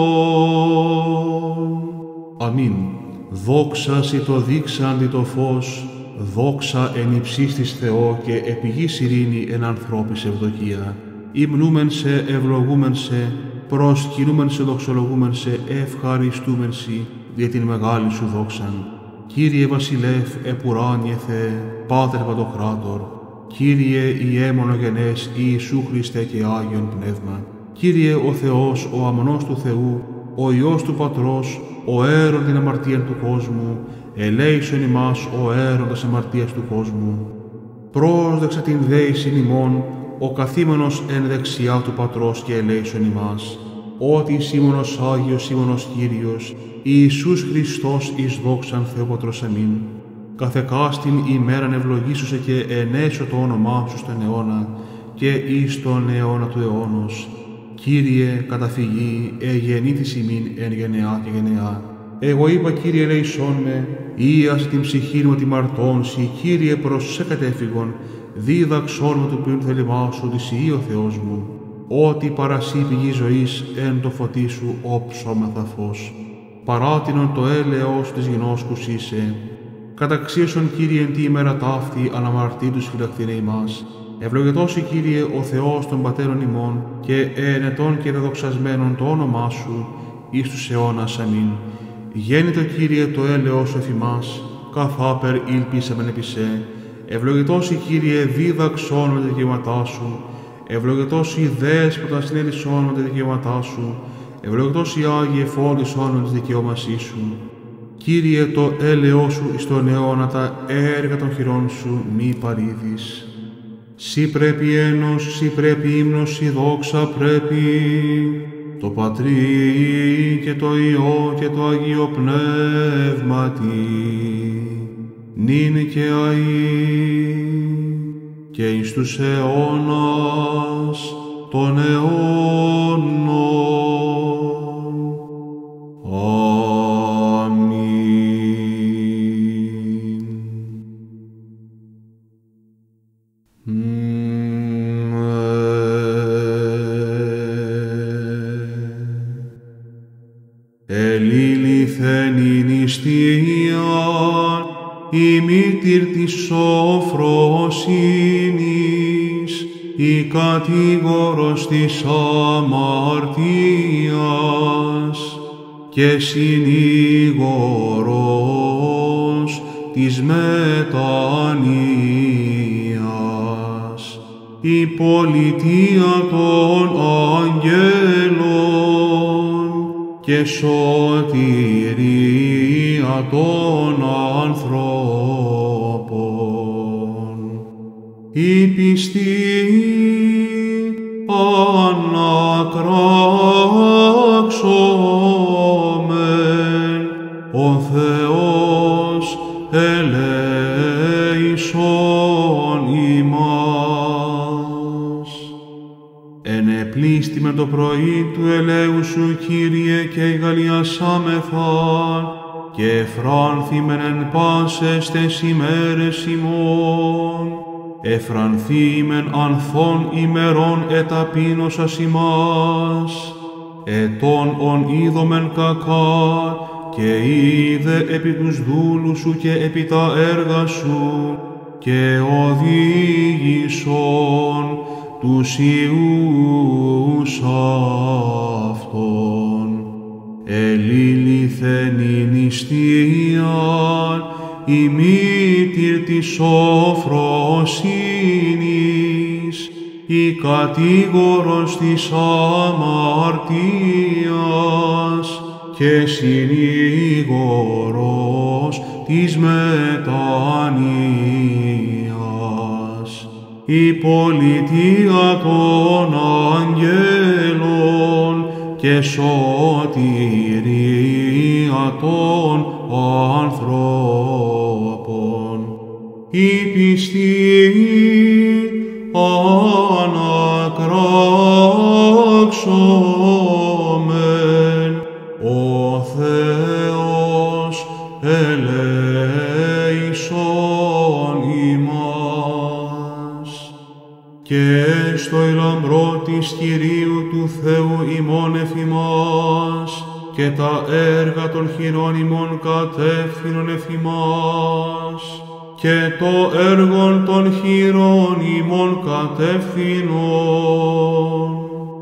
Αμήν. Δόξα σοι το δείξαντι το φως, δόξα εν υψίστης της Θεό και επί γης ειρήνη εν ανθρώπης ευδοκία. Υμνούμεν σε, ευλογούμεν σε, προσκυνούμεν σε, δοξολογούμεν σε, ευχαριστούμεν σοι δια την μεγάλη σου δόξαν. Κύριε Βασιλεύ, επουράνιε Θεέ, Πάτερ Παντοκράτορ, Κύριε Ιε μονογενές Ιησού Χριστέ και Άγιον Πνεύμα, Κύριε ο Θεός, ο αμνός του Θεού, ο Υιός του Πατρός, ο αίρον την αμαρτίαν του κόσμου, ελέησον ημάς ο αίρον τας αμαρτίας του κόσμου. Πρόσδεξα την δέησιν ημών, ο καθήμενος εν δεξιά του Πατρός και ελέησον ημάς, ότι Σίμωνος Άγιος, Σίμωνος Κύριος, Ιησούς Χριστός εις δόξαν Θεόπατρος αμήν. Καθεκάστην ημέραν ευλογήσουσε και ενέσω το όνομά σου στον αιώνα και εις τον αιώνα του αιώνος. Κύριε, καταφυγή, εγεννήθης ημίν εν γενεά και γενεά. Εγώ είπα, Κύριε, ελέησόν με, ίασε την ψυχή μου τη μαρτώνση, Κύριε, προς σε κατέφυγον, δίδαξόν με του ποιούν θέλημά σου, ότι σοι ο Θεός μου, ότι παρασύ πηγή ζωής εν το φωτί σου όψωμεθα φως. Παράτηνον το έλεος της γινώσκους είσαι. Καταξίωσον, Κύριε, εν τη ημέρα ταύτη, αναμαρτήτους φυλακτήνε ημάς. Ευλογητός η Κύριε ο Θεός των πατέρων ημών και ενετών και δεδοξασμένων το όνομά σου εις τους αιώνας αμήν. Γέννητο, Κύριε, το έλεος σου εφημάς, καθάπερ ήλπισαμεν επί σε. Ευλογητός η Κύριε, δίδαξόν με τα δικαιώματά σου. Ευλογητός η Δέσποτα, συνέλισσόν με τα δικαιώματά σου. Ευλογητός η Άγιε, φώτισόν με τις δικαιώμασή σου. Κύριε, το έλεος σου εις τον αιώνα τα έργα των χειρών σου μη παρήδεις. Σοι πρέπει ένος, σοι πρέπει ύμνος, σοι δόξα πρέπει, το Πατρί και το Υιό και το Αγίο Πνεύματι, νυν και αεί, και εις τους αιώνας των αιώνων. Ελήλυθεν η νηστεία, η μήτηρ της σοφροσύνης, η κατήγορος της αμαρτίας και συνήγορος της μετανοίας, η πολιτεία των αγγέλων και σωτηρία των ανθρώπων. Η πιστή ανακράξομεν, ο Θεός ελέησον ημάς. Ενεπλήστη με το πρωί του ελέου σου, Κύριε, και εγαλιασάμεθα, και εφράνθημεν εν πάσες τες ημέρες ημών. Εφρανθήμεν ανθών ημερών εταπείνωσας ημάς, ετών ον είδομεν κακά, και είδε επί τους δούλους σου και επί τα έργα σου, και οδήγησον τους Υιούς αυτών. Ελήλυθεν η νηστεία, η μήτηρ της σοφροσύνης, η κατήγορος της αμαρτίας και συνήγορος της μετανοίας, η πολιτεία των αγγέλων και σωτηρία των ανθρώπων. Η πιστή ανακράξομεν, ο Θεός ελέησον ημάς. Και στο λαμπρό της Κυρίου του Θεού ημών εφημάς, και τα έργα των χειρών ημών κατεύθυνον εφημάς, και το έργον των χειρών ημών κατεύθυνον.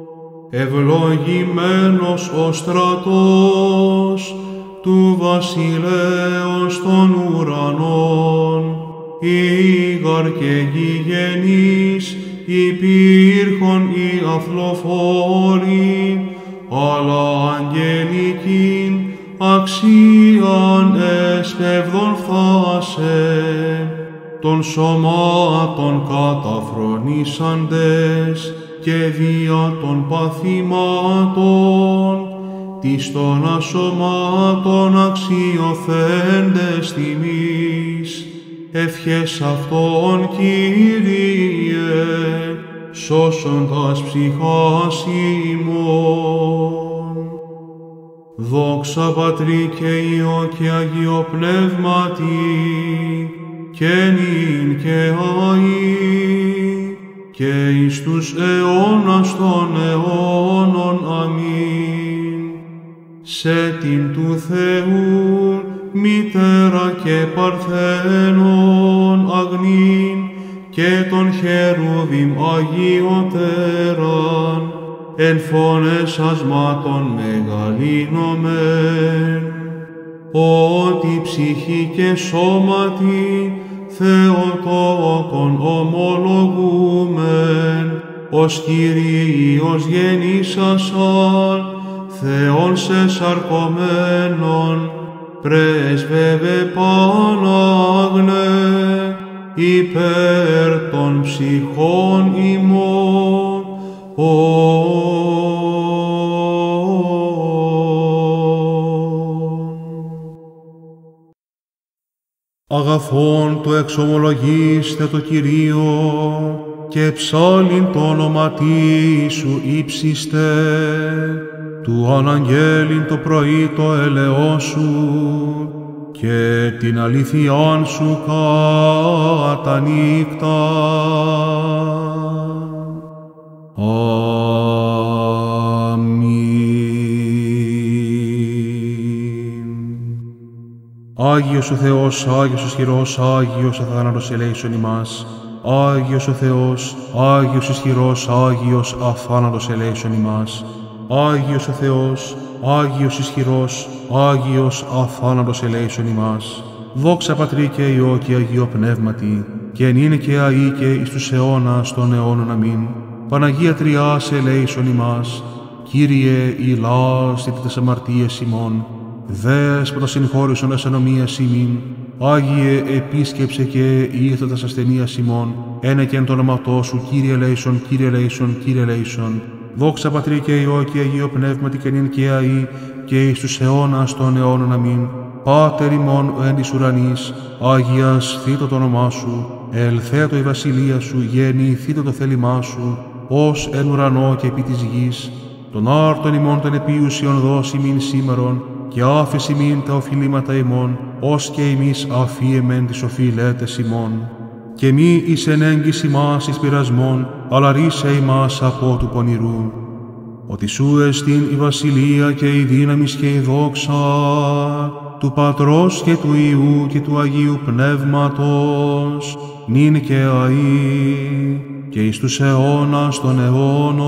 Ευλογημένος ο στρατός του βασιλέως των ουρανών, ήγαρ και γηγενείς υπήρχον οι αθλοφόροι, αλλά αγγελικήν αξίαν εσπευδον φάσε, των σωμάτων καταφρονήσαντες και δια των παθημάτων, τις των ασωμάτων αξιοθέντες τιμής, ευχές αυτών, Κύριε, σώσοντας ψυχάς ημών. Δόξα Πατρί και Υιό και Αγίο Πνεύματι, και νυν και αεί, και εις τους αιώνας των αιώνων. Αμήν. Σε την του Θεού μητέρα και παρθένον αγνήν, και τον χερούβιμ αγιωτέραν, εν φωνές ασμάτων μεγαλύνομεν, ότι ψυχή και σώματι Θεοτόκον ομολογούμεν, ως Κύριος γεννήσασαν, Θεόν σε σαρκωμένον, πρέσβευε Πανάγνε, υπέρ των ψυχών ημών. Αγαθόν το εξομολογήστε το Κυρίο, και ψάλιν το όνοματί σου ύψιστε, του αναγγέλιν το πρωί το ελαιό σου, και την αλήθειάν σου κατά νύκτα. Άγιος ο Θεός, Άγιος ισχυρός, Άγιος αθάνατος ελέησον ημάς. Άγιος ο Θεός, Άγιος ισχυρός, Άγιος αθάνατος ελέησον ημάς. Άγιος ο Θεός, Άγιος ισχυρός, Άγιος αθάνατος ελέησον ημάς. Δόξα Πατρί και Υιό και Αγίο Πνεύματι, και εν είναι και αεί και εις τους αιώνας των αιώνων. Αμήν. Παναγία Τριάς ελέησον ημάς. Κύριε, ηλάστη τες αμαρτίες ημών. Δέσποτα συγχώρησον τας ανομίας ημίν. Άγιε, επίσκεψε και ήρθε τας ασθενείας ημών. Ένε και εν το όνοματό σου, Κύριε ελέησον, Κύριε ελέησον, Κύριε ελέησον. Δόξα Πατρί και Υιό και Αγίο Πνεύματι, και νυν και αεί και εις τους αιώνας των αιώνων. Αμήν. Πάτερ ημών ο εν της ουρανής, αγιασθήτω το όνομά σου, ελθέτω η βασιλεία σου, γεννηθήτω το θέλημά σου, ως εν ουρανό και επί της γης. Τον άρτον ημών των επίουσιον δώσει ημίν σήμερον, και άφεση ημίν τα οφειλήματα ημών, ως και εμείς αφίεμεν τις οφειλέτες ημών. Και μη εις ενέγγις ημάς εις πειρασμόν, αλλά ρίσε ημάς από του πονηρού. Ότι σου εστίν η βασιλεία και η δύναμις και η δόξα, του Πατρός και του Υιού και του Αγίου Πνεύματος, νυν και αεί, και εις τους αιώνας των αιώνων.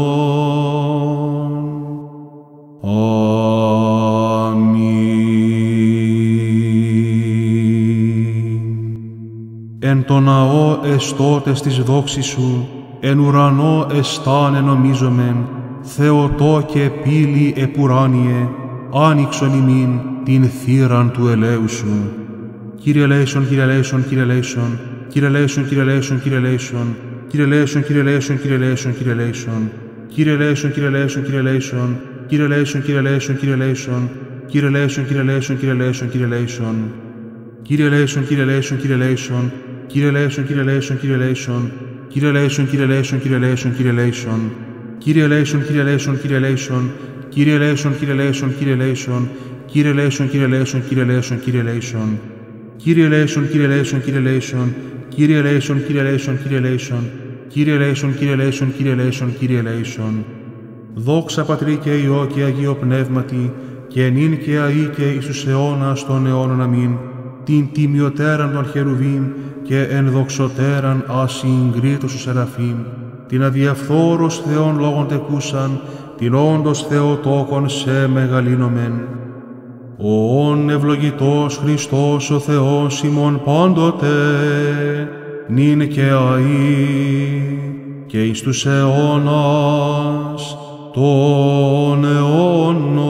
Εν το ναό εστώτες της δόξης σου, εν ουρανό εστάνε νομίζομεν, Θεοτό και πύλη επουράνιε, άνοιξον ημίν την θύραν του ελέου σου. Κύριε ελέησον, Κύριε ελέησον, Κύριε ελέησον, Κύριε ελέησον, Κύριε ελέησον, Κύριε ελέησον, Κύριε ελέησον, Κύριε ελέησον, Κύριε ελέησον, Κύριε ελέησον, Κύριε ελέησον, Κύριε ελέησον, Κύριε ελέησον, Κύριε ελέησον, Κύριε ελέησον, Κύριε ελέησον. Κύριε ελέησον, Κύριε ελέησον, Κύριε ελέησον, Κύριε ελέησον. Κύριε ελέησον, Κύριε ελέησον, Κύριε ελέησον. Κύριε ελέησον, Κύριε ελέησον, Κύριε ελέησον. Κύριε ελέησον, Κύριε ελέησον, Κύριε ελέησον, Κύριε ελέησον. Κύριε ελέησον, Κύριε ελέησον, Κύριε ελέησον. Κύριε ελέησον, Κύριε ελέησον, Κύριε ελέησον. Κύριε ελέησον, Κύριε ελέησον, Κύριε ελέησον, Κύριε ελέησον. Κύριε ελέησον, Κύριε ελέησον, Κύριε ελέησον. Κύριε ελέησον, Κύριε ελέησον, Κύριε ελέησον. Κύριε ελέησον, Κύριε ελέησον, Κύριε ελέησον, Κύριε ελέησον. Δόξα Πατρί και Υιό και Αγίο Πνεύματι, και νυν και αεί και εις τους αιώνας των αιώνων αμήν. Την τιμιωτέραν των χερουβίμ και ενδοξωτέραν ασυγκρίτως του Σεραφείμ. Την αδιαφθόρος Θεόν λόγων τεκούσαν, την όντως Θεοτόκον σε μεγαλύνομεν. Ο όν ευλογητός Χριστός ο Θεός ημών πάντοτε, νυν και αεί, και εις τους αιώνας των αιώνων.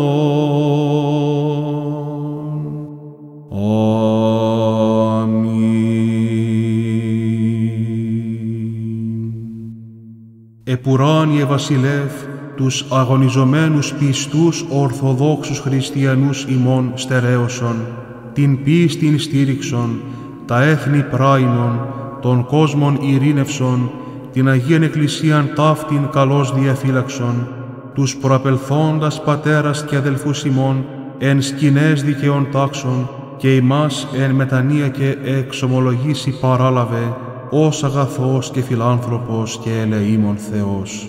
Επουράνιε βασιλεύ, τους αγωνιζομένους πιστούς ορθοδόξους χριστιανούς ημών στερέωσον, την πίστην στήριξον, τα έθνη πράινον, των κόσμων ειρήνευσον, την Αγίαν Εκκλησίαν ταύτην καλώς διαφύλαξον, τους προαπελθόντας πατέρας και αδελφούς ημών, εν σκηνές δικαιών τάξων, και ημάς εν μετανία και εξομολογήσει παράλαβε, ως αγαθός και φιλάνθρωπος και ελεήμων Θεός.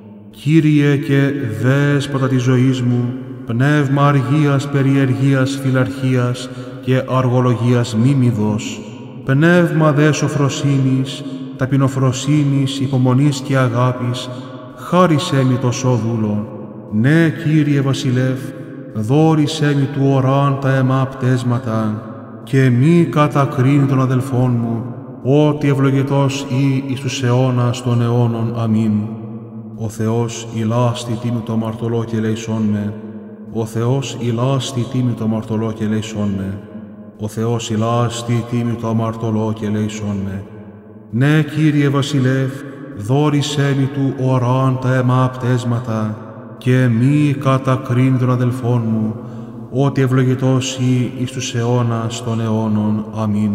Κύριε και Δέσποτα της ζωής μου, πνεύμα αργίας, περιεργίας, φιλαρχίας και αργολογίας μίμηδος, πνεύμα δε σοφροσύνης, ταπεινοφροσύνης, υπομονής και αγάπης, χάρισέ μοι το σώδουλο. Ναι, Κύριε Βασιλεύ, δώρισέ μοι του οράν τα αιμά πτέσματα, και μη κατακρίνει των αδελφών μου, ότι ευλογητός ή εις τους αιώνας των αιώνων. Αμήν. Ο Θεός ηλάστη τίμη το αμαρτωλό και ελέησόν με. Ο Θεός ηλάστη τίμη το αμαρτωλό και ελέησόν με. Ο Θεός ηλάστη τίμη το αμαρτωλό και ελέησόν με. Ναι, Κύριε Βασιλεύ, δώρισέ μοι του οράν τα αιμά πτέσματα, και μη κατακρίνει των αδελφών μου, ότι ευλογητός ή εις τους αιώνας των αιώνων. Αμήν.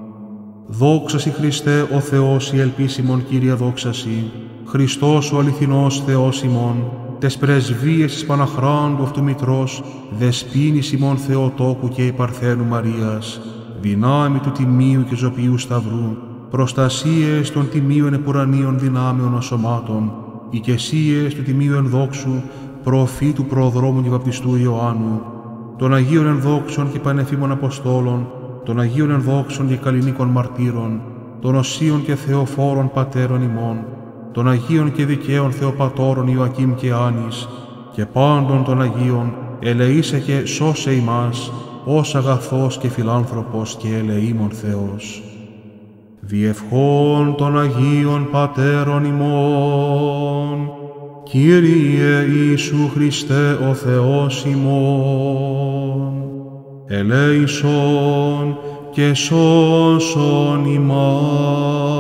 Δόξα Συ Χριστέ ο Θεός η ελπίσιμον, Κύριε δόξα Συ, Χριστός ο αληθινός Θεός ημών, τες πρεσβείες της Παναχράντου αυτού Μητρός, δεσποίνης ημών Θεοτόκου και υπαρθένου Μαρίας, δυνάμει του τιμίου και ζωπιού σταυρού, προστασίες των τιμίων επουρανίων δυνάμεων ασωμάτων, οικεσίες του τιμίου ενδόξου, προφήτου προδρόμου και βαπτιστού Ιωάννου, των Αγίων ενδόξων και πανεφήμων Αποστόλων, των Αγίων ενδόξων και καλλινίκων μαρτύρων, των οσίων και θεοφόρων πατέρων ημών, των Αγίων και δικαίων Θεοπατώρων Ιωακήμ και Άνης, και πάντων των Αγίων, ελεήσε και σώσε ημάς, ως αγαθός και φιλάνθρωπος και ελεήμων Θεός. Διευχών των Αγίων Πατέρων ημών, Κύριε Ιησού Χριστέ ο Θεός ημών, ελέησον και σώσον ημάς.